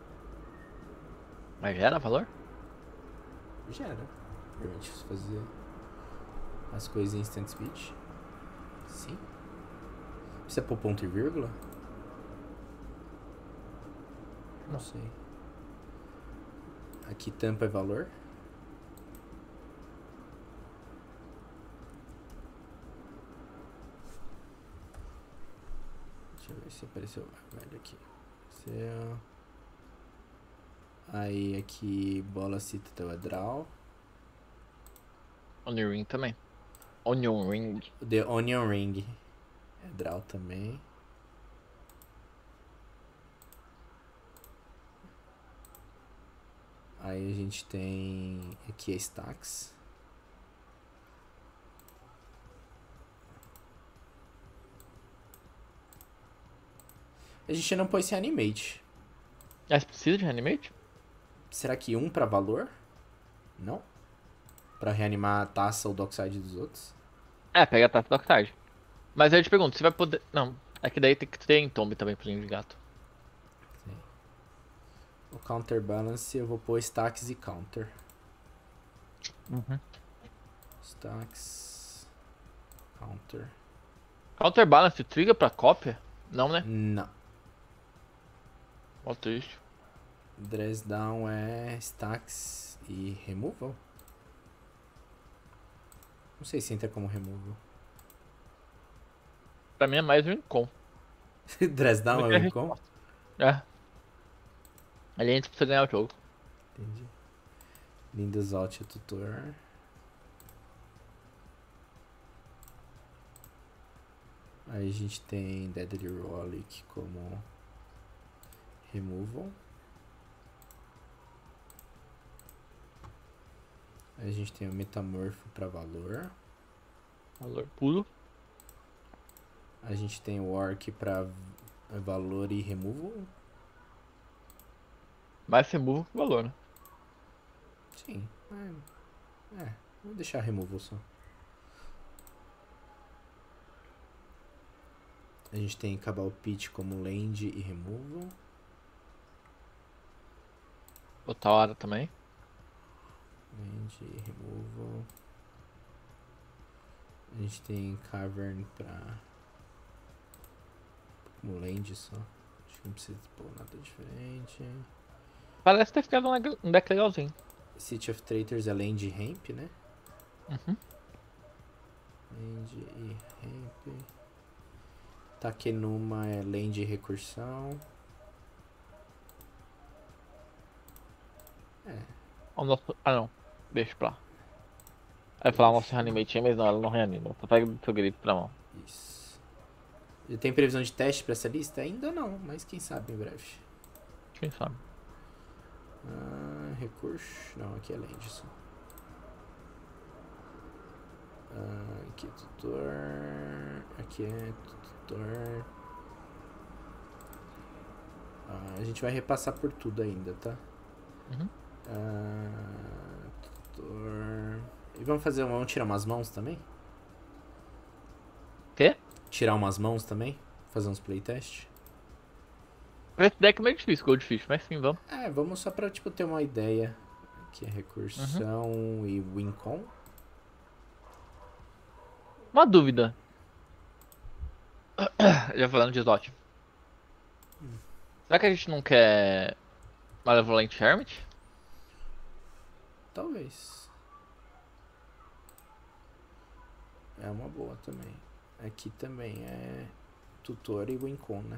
Mas gera valor? Gera. Permite você fazer as coisas em instant speech. Sim. Precisa pôr ponto e vírgula? Não sei. Aqui tampa é valor. Deixa eu ver se apareceu velho aqui. Seu. Aí aqui bola cita é draw. Onion Ring também. Onion Ring. The Onion Ring é draw também. Aí a gente tem aqui a stacks. A gente não pôs esse animate. Ah, você precisa de reanimate? Será que um pra valor? Não? Pra reanimar a taça ou dockside dos outros? É, pega a taça do Octard. Mas aí eu te pergunto, você vai poder... Não, é que daí tem que ter entombe também pro linho de gato. O counterbalance eu vou pôr stacks e counter. Uhum. Stacks. Counter. Counterbalance trigger pra cópia? Não, né? Não. Ó, triste. Dress down é stacks e removal? Não sei se entra como removal. Pra mim é mais um incom. Dress down é Como o é que é a incom? resposta? É. Ali a gente precisa ganhar o jogo. Entendi. Lindos Alt é tutor. Aí a gente tem Deadly Rollick como removal. Aí a gente tem o Metamorfo para valor. Valor puro. A gente tem o Orc para valor e removal. Mais remove que valor, né? Sim. É, é, vou deixar removal só. A gente tem Cabal Pit como land e removal. Botar hora também. Land e removal. A gente tem Cavern pra como land só. Acho que não precisa pôr nada diferente. Parece ter ficado um leg- um deck legalzinho. City of Traitors é land e ramp, né? Uhum. Land e ramp. Takenuma é land e recursão. É. O nosso... Ah, não. Deixa pra lá. Aí falar o nosso reanimate, mas não, ela não reanima. Só pega o seu grito pra mão. Isso. Já tem previsão de teste pra essa lista? Ainda não, mas quem sabe em breve. Quem sabe? Ah, recurso. Não, aqui é land só. Ah, aqui é tutor. Aqui é tutor. Ah, a gente vai repassar por tudo ainda, tá? Uhum. Ah, tutor. E vamos fazer. Vamos tirar umas mãos também? Quê? Tirar umas mãos também? Fazer uns playtest? Esse deck é meio difícil, Gold Fish, mas sim, vamos. É, vamos só pra tipo, ter uma ideia. Aqui é recursão Uhum. e wincon. Uma dúvida. Já falando de slot. Hum. Será que a gente não quer Malevolent Hermit? Talvez. É uma boa também. Aqui também é tutor e wincon, né?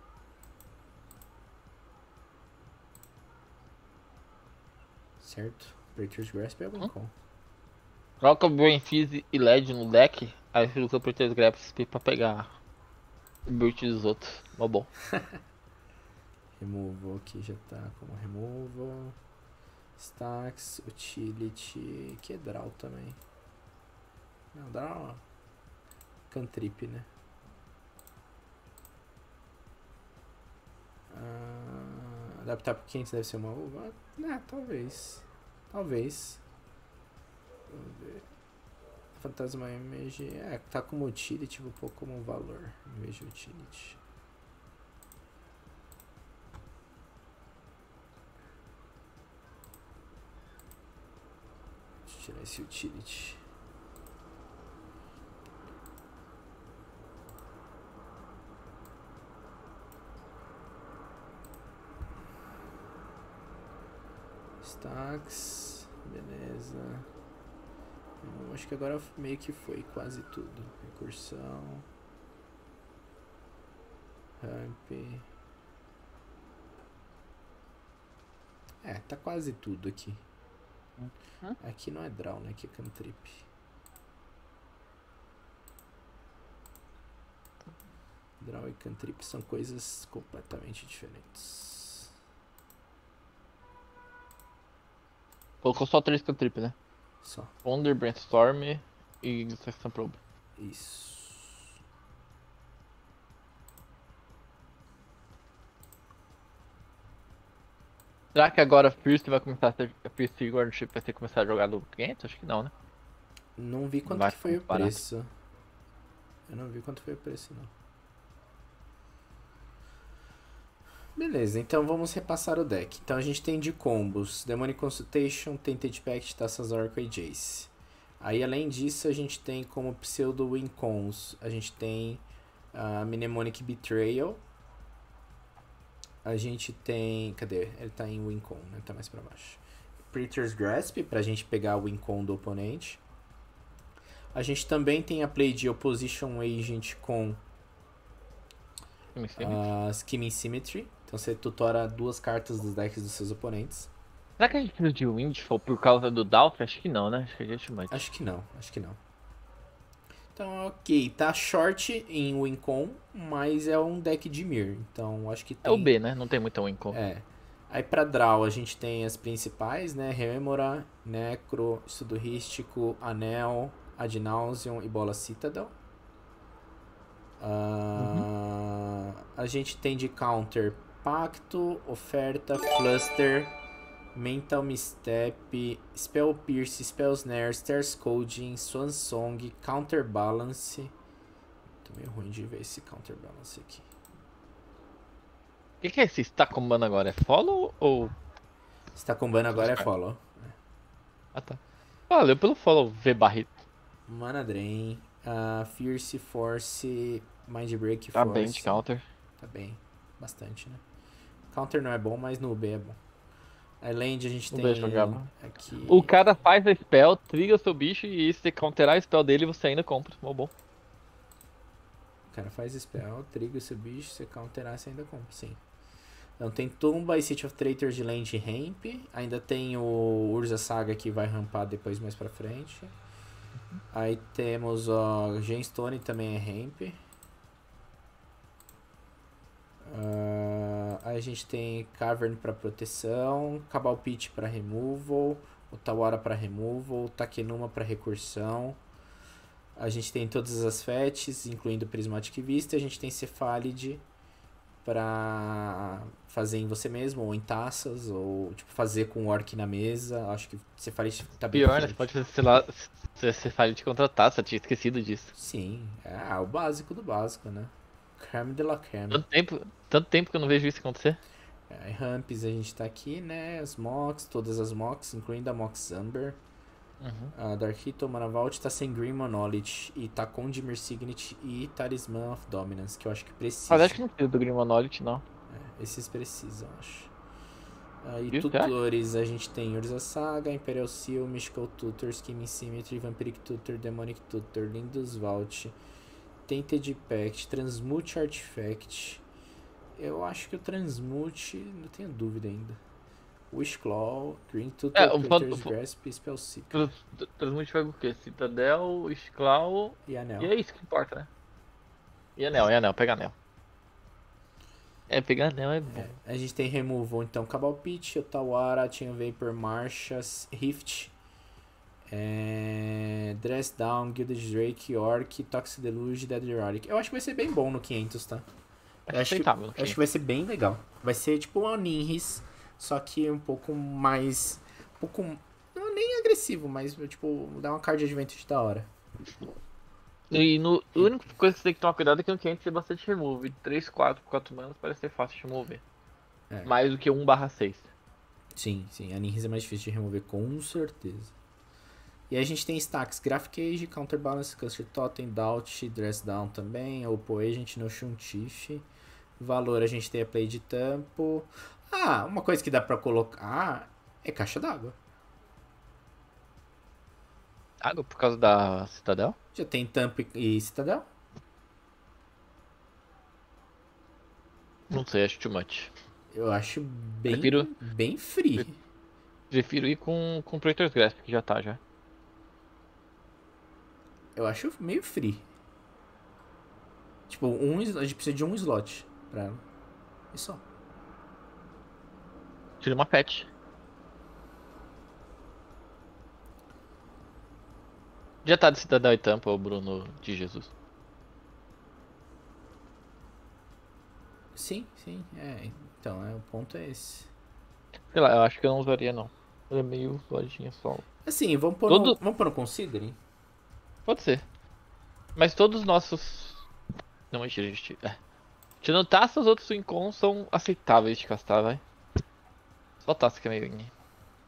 Certo? Breaker's Grasp é wincon. Hum? Coloca Brain Fizz e L E D no deck, aí você usa o Breaker's Grasp pra pegar o build dos outros. Mó bom. Removal aqui já tá como removal. Stacks, utility. Que é draw também. Não, draw. Cantrip, né? Ah, adaptar pro quinhentos deve ser uma uva? É, talvez. Talvez. Vamos ver. Fantasma Image. É, tá como utility, vou pôr como valor em vez de utility. Deixa eu tirar esse utility. Stacks, beleza. Eu acho que agora meio que foi quase tudo. Recursão. Ramp. É, tá quase tudo aqui. Uhum. Aqui não é draw, né? Aqui é cantrip. Draw e cantrip são coisas completamente diferentes. Colocou só três cantrip, né? Só. Wonder, Brainstorm e Sexton Probe. Isso. Será que agora Fierce vai começar a ser. Fierce Guardship vai ter que começar a jogar do quinhentos? Acho que não, né? Não vi quanto Vai que foi o comparar. preço. Eu não vi quanto foi o preço, não. Beleza, então vamos repassar o deck. Então a gente tem de combos Demonic Consultation, Tainted Pact, Taças Oracle e Jace. Aí além disso a gente tem como pseudo Wincons, a gente tem a uh, Mnemonic Betrayal. A gente tem... Cadê? Ele tá em Wincon, né? Tá mais pra baixo. Praetor's Grasp, pra gente pegar o Wincon do oponente. A gente também tem a play de Opposition Agent com uh, Scheming Symmetry. Então você tutora duas cartas dos decks dos seus oponentes. Será que a gente precisa de Windfall por causa do Dalf? Acho que não, né? Acho que a gente mais. Acho que não, acho que não. Então, ok, tá short em Wincon, mas é um deck de Mir. Então, acho que tem... É o B, né? Não tem muita Wincon. É. Aí pra draw a gente tem as principais, né? Rememora, Necro, Estudo Rístico, Anel, Ad Nauseam e Bola Citadel. Uh, uhum. A gente tem de counter Pacto, Oferta, Fluster, Mental Misstep, Spell Pierce, Spell Snare, Stairs Coding, Swan Song, Counterbalance. Tô meio ruim de ver esse Counterbalance aqui. O que, que é esse está combando agora? É follow ou... Está combando agora é follow. Ah tá. Valeu pelo follow, V Barrito. Mana Drain, uh, Fierce Force, Mind Break tá Force. Tá bem de counter. Tá bem, bastante, né? Counter não é bom, mas no B é bom. A land a gente no tem aqui... O cara faz a spell, triga o seu bicho e se você counterar a spell dele, você ainda compra. Mó bom. O cara faz spell, triga o seu bicho, você counterar, você ainda compra, sim. Então tem Tomba e City of Traitors de land e ramp. Ainda tem o Urza Saga que vai rampar depois mais pra frente. Aí temos o Gemstone também é ramp. Uh, aí a gente tem Cavern para proteção, Cabal Pit para removal, Otawara para removal, Takenuma para recursão. A gente tem todas as fetches, incluindo Prismatic Vista. A gente tem Cephalid para fazer em você mesmo, ou em taças, ou tipo fazer com o Orc na mesa. Acho que Cephalid tá bem. Pior, né? Você pode fazer, sei lá, Cephalid contra taça, tinha esquecido disso. Sim, é o básico do básico, né? Creme de la creme. Tanto tempo, tanto tempo que eu não vejo isso acontecer. É, ramps a gente tá aqui, né? As mocks, todas as mocks, incluindo a Mox Amber. Uhum. A Dark Hito, Mana Vault tá sem Green Monolith e tá com Dimir Signet e Talisman of Dominance, que eu acho que precisa. Mas acho que não precisa do Green Monolith, não. É, esses precisam, acho. Aí uh, tutores, a gente tem Urza Saga, Imperial Seal, Mystical Tutor, Scheming Symmetry, Vampiric Tutor, Demonic Tutor, Lindus Vault, Tainted Pact, Transmute Artifact. Eu acho que o Transmute, não tenho dúvida ainda. Wishclaw, Green Tutor, é, Praetor's Grasp e Spellseeker. Transmute vai o quê? Citadel, Wishclaw e Anel. E é isso que importa, né? E Anel, e Anel, pega Anel. É, pegar Anel é bom. É, a gente tem Removal, então, Cabal Pit, Otawara, Chain Vapor, Marchas, Rift, é... Dress Down, Gilded Drake, Orc, Toxic Deluge, Deadly Erotic. Eu acho que vai ser bem bom no quinhentos, tá? Eu acho, que, eu acho que vai ser bem legal. Vai ser tipo um Ninris, só que um pouco mais... Um pouco... Não, nem agressivo, mas tipo, dá uma card advantage da hora. E no, a única coisa que você tem que tomar cuidado é que no quinhentos tem bastante remove. três, quatro, quatro manas parece ser fácil de remover. É. Mais do que um barra seis. Sim, sim. A Ninris é mais difícil de remover, com certeza. E aí a gente tem stacks Graphic Age, Counterbalance, Custer Totem, Doubt, Dress Down também, Oppo Agent, Notion Tiff. Valor a gente tem a Play de Tampo. Ah, uma coisa que dá pra colocar é caixa d'água. Água por causa da Citadel? Já tem Tampo e Citadel? Não sei, acho too much. Eu acho bem, prefiro, bem free. Prefiro ir com o Praetor's Grasp, que já tá já. Eu acho meio free. Tipo, um, a gente precisa de um slot pra ela. E só. Tira uma pet. Já tá de Citadel e Tampa, o Bruno de Jesus. Sim, sim. É, então, é, o ponto é esse. Sei lá, eu acho que eu não usaria não. Ele é meio zoadinha só. Assim, vamos pôr, Todo... no, vamos pôr no Considering? Pode ser. Mas todos os nossos... Não, mentira, gente. É. Tirando taça, os outros Wincon são aceitáveis de castar, vai. Só taça que é meio... nhe.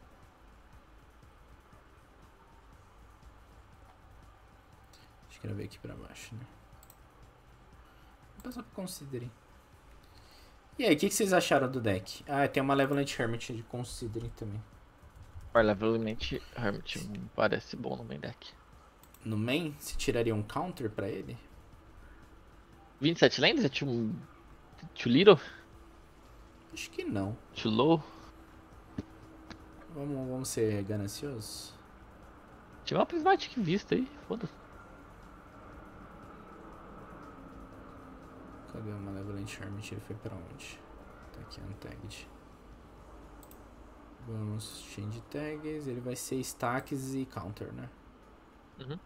Acho que era ver aqui pra baixo, né? Vou passar pro Considering. E aí, o que, que vocês acharam do deck? Ah, tem uma Malevolent Hermit de Considering também. Parlevelmente, Hermit me parece bom no main deck. No main, você tiraria um counter pra ele? vinte e sete lands? É too... too little? Acho que não. Too low? Vamos, vamos ser gananciosos? Tinha uma Prismatic vista aí, foda-se. Cadê o Malevolent Hermit? Ele foi pra onde? Tá aqui, untagged. Vamos, change tags. Ele vai ser stacks e counter, né? Uhum.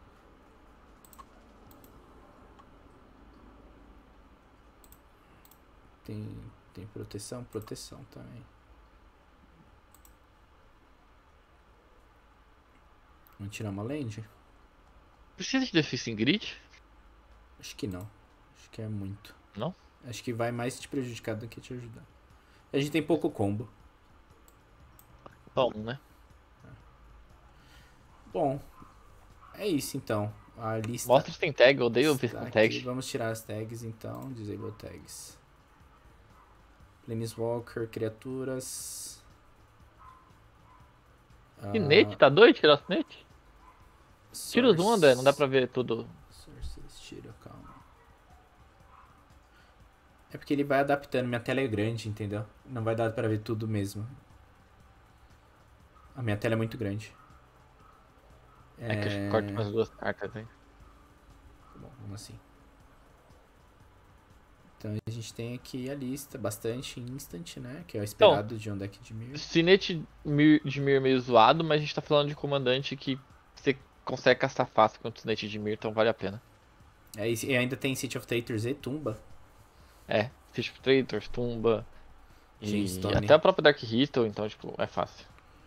Tem, tem proteção? Proteção também. Vamos tirar uma land? Precisa de Defacing Grid? Acho que não. Acho que é muito. Não? Acho que vai mais te prejudicar do que te ajudar. A gente tem pouco combo. Bom, né? Bom, é isso então. A lista Mostra se tem tag, eu odeio ver está com aqui. tag. Vamos tirar as tags então. Disable tags. Planeswalker, criaturas. Sinete, tá doido tirar o sinete? Tira os Source- um, André, não dá pra ver tudo. Sources, tira, calma. É porque ele vai adaptando. Minha tela é grande, entendeu? Não vai dar pra ver tudo mesmo. A minha tela é muito grande. É que eu corto mais duas cartas, hein? Bom, vamos assim. Então a gente tem aqui a lista, bastante instant, né? Que é o esperado de um deck de Mir. Sinete Mir- de Mir meio zoado, mas a gente tá falando de comandante que você consegue castar fácil contra o Sinete de Mir, então vale a pena. É, e ainda tem City of Traitors e Tumba. É, Fish of Traitors, Tumba e Jamestone. até a própria Dark Ritual, então tipo, é fácil.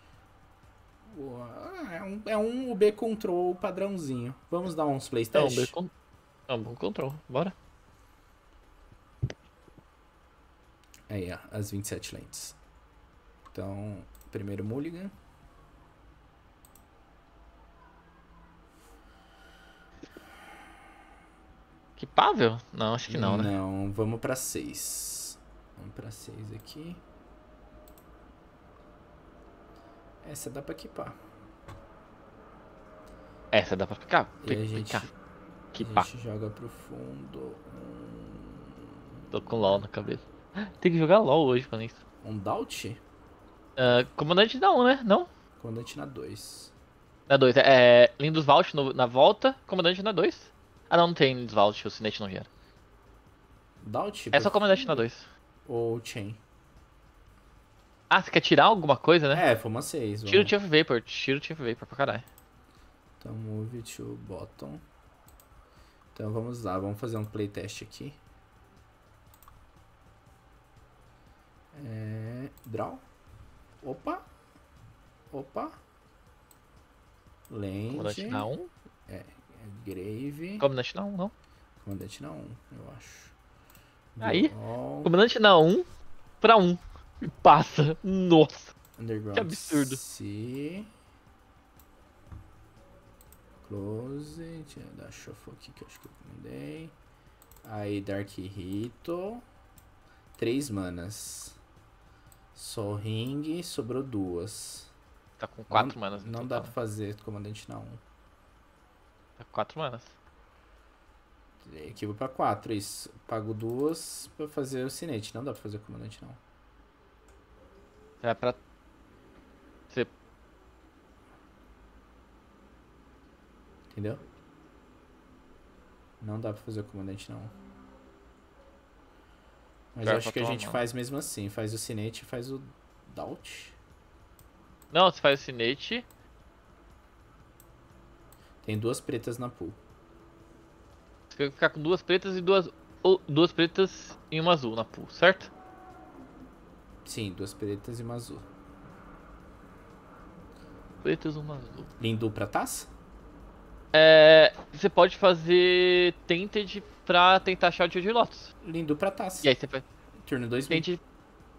Ah, É um, é um U B Control padrãozinho. Vamos dar uns Não, playtest? bem con- não, bom control, bora. Aí, ó, as vinte e sete lentes. Então, primeiro Mulligan. Equipável? Não, acho que não, né? Não, vamos pra seis. Vamos pra seis aqui. Essa dá pra equipar. Essa dá pra ficar. E a gente, Picar. a Equipar. gente joga pro fundo um, Tô com LOL na cabeça. Tem que jogar LOL hoje falando isso. um Doubt. Ah, comandante não, né? Não? Comandante na dois. Na dois. É, Lindus Vault no- na volta, comandante na dois. Ah não, não tem Lindus Vault, o Sinete não gera. Doubt? É só comandante na dois. Ou Chain? Ah, você quer tirar alguma coisa, né? É, foi uma seis. Tira o Vamos. Chief Vapor, tira o Chief Vapor pra caralho. Então, move to bottom. Então, vamos lá. Vamos fazer um playtest aqui. É... Draw. Opa. Opa. Land. Comandante na um. Grave. Comandante na um, não. Comandante na um, eu acho. Aí. Draw, Comandante na um pra um. E passa. Nossa. Underground que absurdo. Sea. Close. Deixa eu dar shuffle aqui que eu acho que eu mandei. Aí Dark Rito. Três manas. Sol Ring. Sobrou duas. Tá com quatro não, manas. no Não total. dá pra fazer comandante na um. Tá com quatro manas. Aqui eu vou pra quatro, isso. Pago duas pra fazer o Sinete. Não dá pra fazer comandante não. É pra. Você. Entendeu? Não dá pra fazer o comandante não. Mas Pior eu acho pra que a tua gente mão. faz mesmo assim. Faz o Sinete e faz o Doubt. Não, você faz o Sinete. Tem duas pretas na pool. Você vai ficar com duas pretas e duas. Ou, duas pretas e uma azul na pool, certo? Sim, duas pretas e uma azul. Pretas e uma azul. Lindu pra taça? É, você pode fazer Tainted pra tentar achar o Tio de Lotus. Lindu pra taça. E aí você faz Turno dois mil. Tainted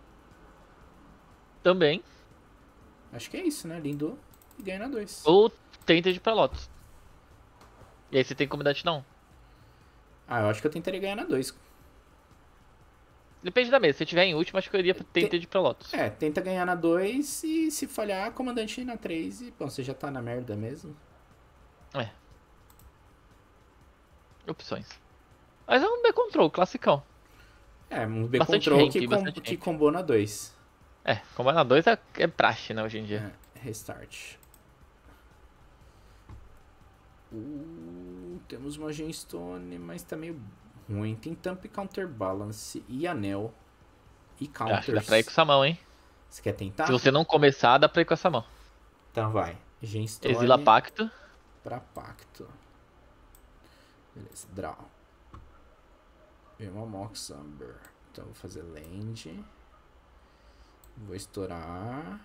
também. Acho que é isso, né? Lindu e ganha na dois. Ou Tainted pra Lotus. E aí você tem comandante não. Ah, eu acho que eu tentaria ganhar na dois. Depende da mesa. Se tiver em último, acho que eu iria Tainted pra Lotus. É, tenta ganhar na dois e se falhar, comandante na três. E, bom, você já tá na merda mesmo. É. Opções. Mas é um B-Control, classicão. É, um B Bastante control rank, que, com, bastante que rank. combou na dois. É, comandar dois é, é praxe, né, hoje em dia. É, restart. Uh, temos uma Gemstone, mas tá meio ruim. Tem Tamp e Counterbalance e Anel. E Eu acho que dá Counters. pra ir com essa mão, hein? Você quer tentar? Se você não começar, dá pra ir com essa mão. Então vai. Gemstone Exila Pacto. pra Pacto. Beleza, draw. Vem uma Mox Amber. Então vou fazer land. Vou estourar.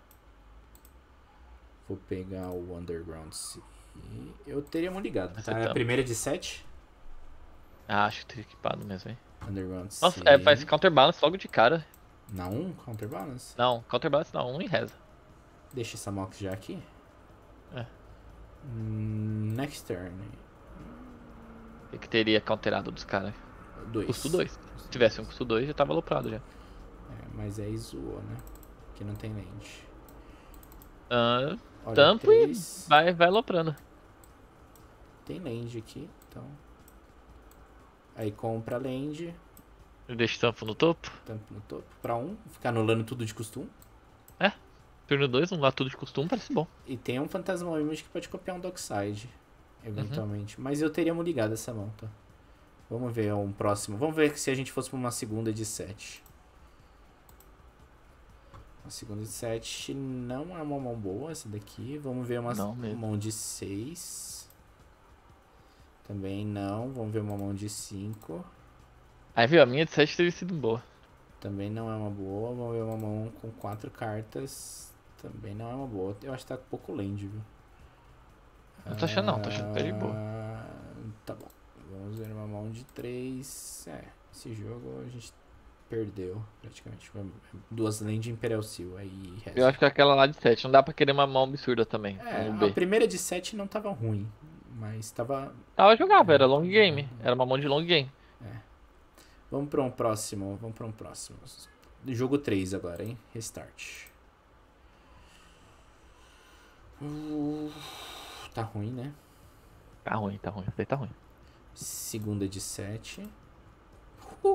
Vou pegar o Underground Sea. Eu teria um ligado, tá? É a primeira de sete. Ah, acho que teria equipado mesmo, hein? Underground Nossa, Sea. é, faz counterbalance logo de cara. Na um, Counterbalance. Não, counterbalance não, um e reza. Deixa essa Mox já aqui. É. Hum, Next turn. O que, que teria counterado dos caras? dois. Custo dois. Se tivesse um custo dois, já tava aloprado já. É, mas aí zoou, né? Que não tem land. Ah, Olha, tampo três. e vai, vai aloprando. Tem land aqui, então. Aí compra land. Deixa o tampo no topo. Tampo no topo. Pra um. Ficar anulando tudo de costume. É. Turno dois, um lá tudo de costume, parece bom. E tem um Phantasmal Image que pode copiar um Dockside. Eventualmente. Uhum. Mas eu teria ligado essa mão, tá? Vamos ver um próximo. Vamos ver se a gente fosse pra uma segunda de sete. Uma segunda de sete não é uma mão boa essa daqui. Vamos ver uma não, mão de seis. Também não. Vamos ver uma mão de cinco. Aí viu, a minha de sete teria sido boa. Também não é uma boa. Vamos ver uma mão com quatro cartas. Também não é uma boa. Eu acho que tá pouco land, viu? Não tô achando não, tô achando que tá de boa. Tá bom. Vamos ver uma mão de três. É, esse jogo a gente perdeu praticamente. Duas land Imperial Seal. Aí resta. Eu acho que aquela lá de sete, não dá pra querer uma mão absurda também. É, um B. a primeira de sete não tava ruim, mas tava... Tava jogável, era long game. Era uma mão de long game. É. Vamos pra um próximo, vamos pra um próximo. Jogo três agora, hein? Restart. Uh, tá ruim, né? Tá ruim, tá ruim. Isso aí tá ruim. Segunda de sete. Uh.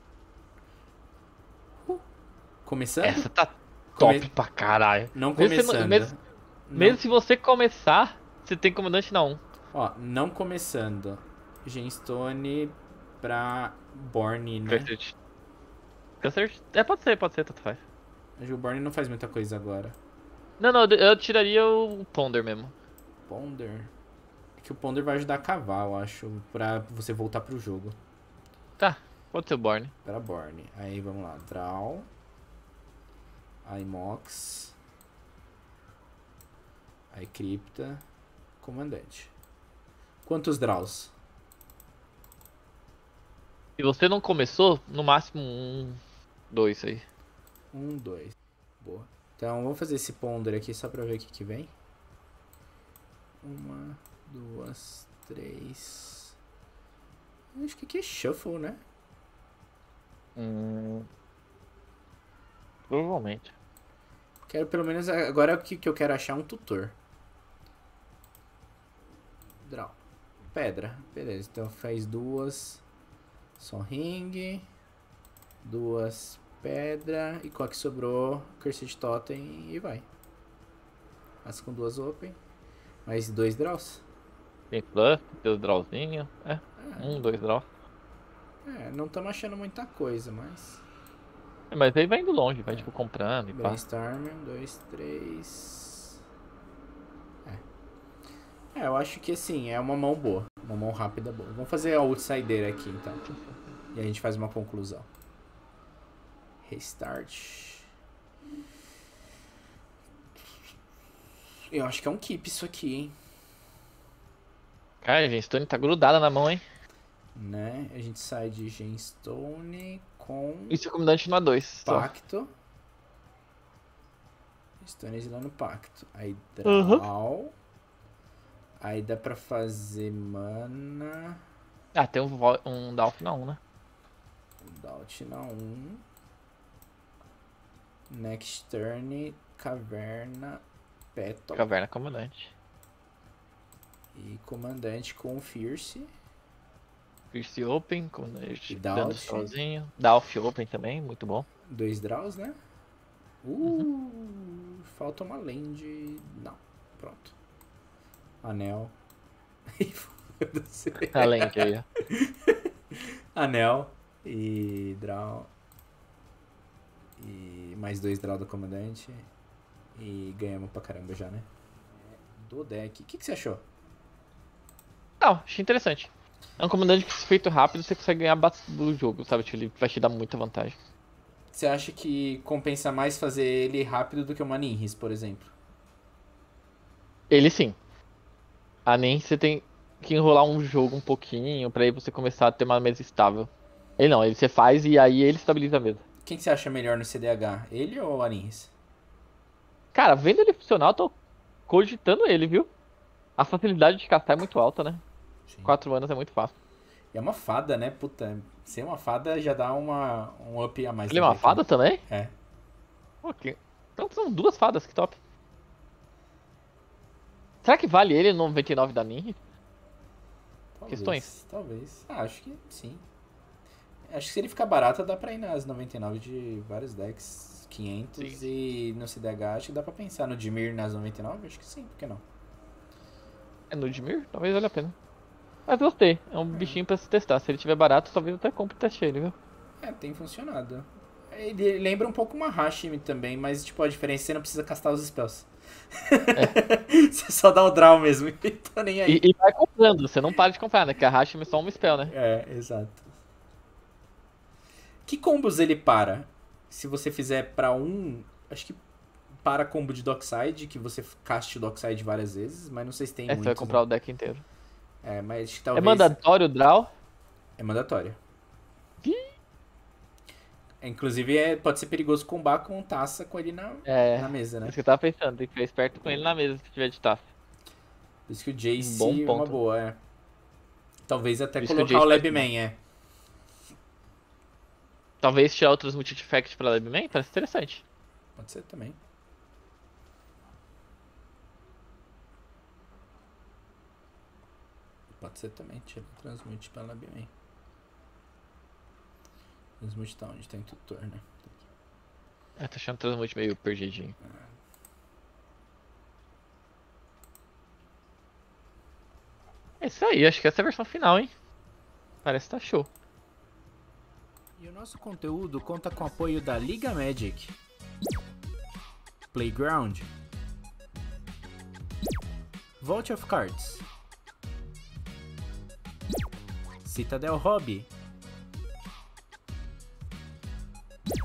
Uh. Começando? Essa tá top Come... pra caralho. Não mesmo começando. Se, mesmo, não. mesmo se você começar, você tem comandante na um. Ó, não começando. Gemstone pra Borne, né? Cursed. Cursed? É, pode ser, pode ser, tanto faz. Acho que o Borne não faz muita coisa agora. Não, não, eu tiraria o Ponder mesmo. Ponder? É que o Ponder vai ajudar a cavar, eu acho, pra você voltar pro jogo. Tá, pode ser o Borne. Pra Borne. Aí vamos lá, Draw. Aí Mox. Aí Cripta. Comandante. Quantos draws? Se você não começou, no máximo um, dois aí. Um, dois. Boa. Então vamos fazer esse Ponder aqui só pra ver o que que vem. Uma, duas, três. Acho que aqui é Shuffle, né? Hum... Provavelmente. Quero pelo menos... Agora o que, que eu quero achar um tutor. Draw. Pedra. Beleza, então faz duas. Só ring. Duas pedra. E qual que sobrou? Cursed Totem e vai. As com duas open. Mais dois draws. Tem plus, tem os drawzinhos. É, é, um, dois draws. É, não estamos achando muita coisa, mas... É, mas aí vai indo longe, vai é. tipo comprando e pá. Brainstorm, um, dois, três... É. É, eu acho que assim, é uma mão boa. Uma mão rápida boa. Vamos fazer a outsider aqui, então. E a gente faz uma conclusão. Restart. Eu acho que é um keep isso aqui, hein. Cara, a Gemstone tá grudada na mão, hein? Né? A gente sai de Gemstone com E se o comandante não é dois. Só. Pacto. Stone exilando Pacto. Aí draw. Aí dá pra fazer mana. Ah, tem um, vo- um Dalf na um, né? Daut na um. Next turn. Caverna. Petal. Caverna comandante. E comandante com Fierce. Fierce Open, comandante E dando Dalf. sozinho. Dalf Open também, muito bom. Dois draws, né? Uh, falta uma land. Não, pronto. Anel. Foda-se. Além de aí, ó. Anel. E draw. E mais dois draw do comandante. E ganhamos pra caramba já, né? Do deck. O que, que você achou? Não, achei interessante. É um comandante que, se feito rápido, você consegue ganhar bastante do jogo, sabe? Tipo, ele vai te dar muita vantagem. Você acha que compensa mais fazer ele rápido do que uma Ninris, por exemplo? Ele sim. A nem você tem que enrolar um jogo um pouquinho pra aí você começar a ter uma mesa estável. Ele não, ele você faz e aí ele estabiliza a mesa. Quem que você acha melhor no C D H? Ele ou a Ninris? Cara, vendo ele funcionar, eu tô cogitando ele, viu? A facilidade de castar é muito alta, né? Sim. Quatro manas é muito fácil. E é uma fada, né? Puta, ser uma fada já dá uma, um up a mais. Ele é no uma deck, fada né? também? É. Pô, que... Então são duas fadas, que top. Será que vale ele no noventa e nove da Ninja? Talvez, Questões? Talvez. Ah, acho que sim. Acho que se ele ficar barato, dá pra ir nas noventa e nove de vários decks. quinhentos Sim. E no C D H acho que dá pra pensar no Dimir nas noventa e nove? Acho que sim, por que não? É no Dimir? Talvez valha a pena. Mas gostei, é um bichinho pra se testar. Se ele tiver barato, talvez eu até compre e teste ele, viu? É, tem funcionado. Ele lembra um pouco uma Hashimi também, mas tipo, a diferença é que você não precisa castar os spells. É. Você só dá o draw mesmo, e tá nem aí. E, e vai comprando, você não para de comprar, né? Que a Hashime é só um spell, né? É, exato. Que combos ele para? Se você fizer pra um, acho que para combo de Dockside, que você caste o Dockside várias vezes, mas não sei se tem É, muitos. você vai comprar né? o deck inteiro. É, mas acho que É talvez... mandatório o draw? É mandatório. Ih. Inclusive, é, pode ser perigoso combar com taça com ele na, É, na mesa, né? isso que eu tava pensando, tem que ficar esperto com ele na mesa se tiver de taça. Por isso que o Um Jace bom é uma ponto. boa, é. Talvez até Por isso que o colocar o Jace faz Labman, é. Talvez tirar outros multi-effect pra Labman, parece interessante. Pode ser também. Pode ser também, tira o Transmute pra Labman. Transmute tá onde? Tá em tutor, né? É, tô achando o Transmute meio perdidinho. É isso aí, acho que essa é a versão final, hein? Parece que tá show. E o nosso conteúdo conta com o apoio da Liga Magic, Playground, Vault of Cards, Citadel Hobby,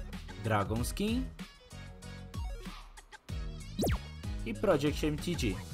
Dragon Skin e Project M T G.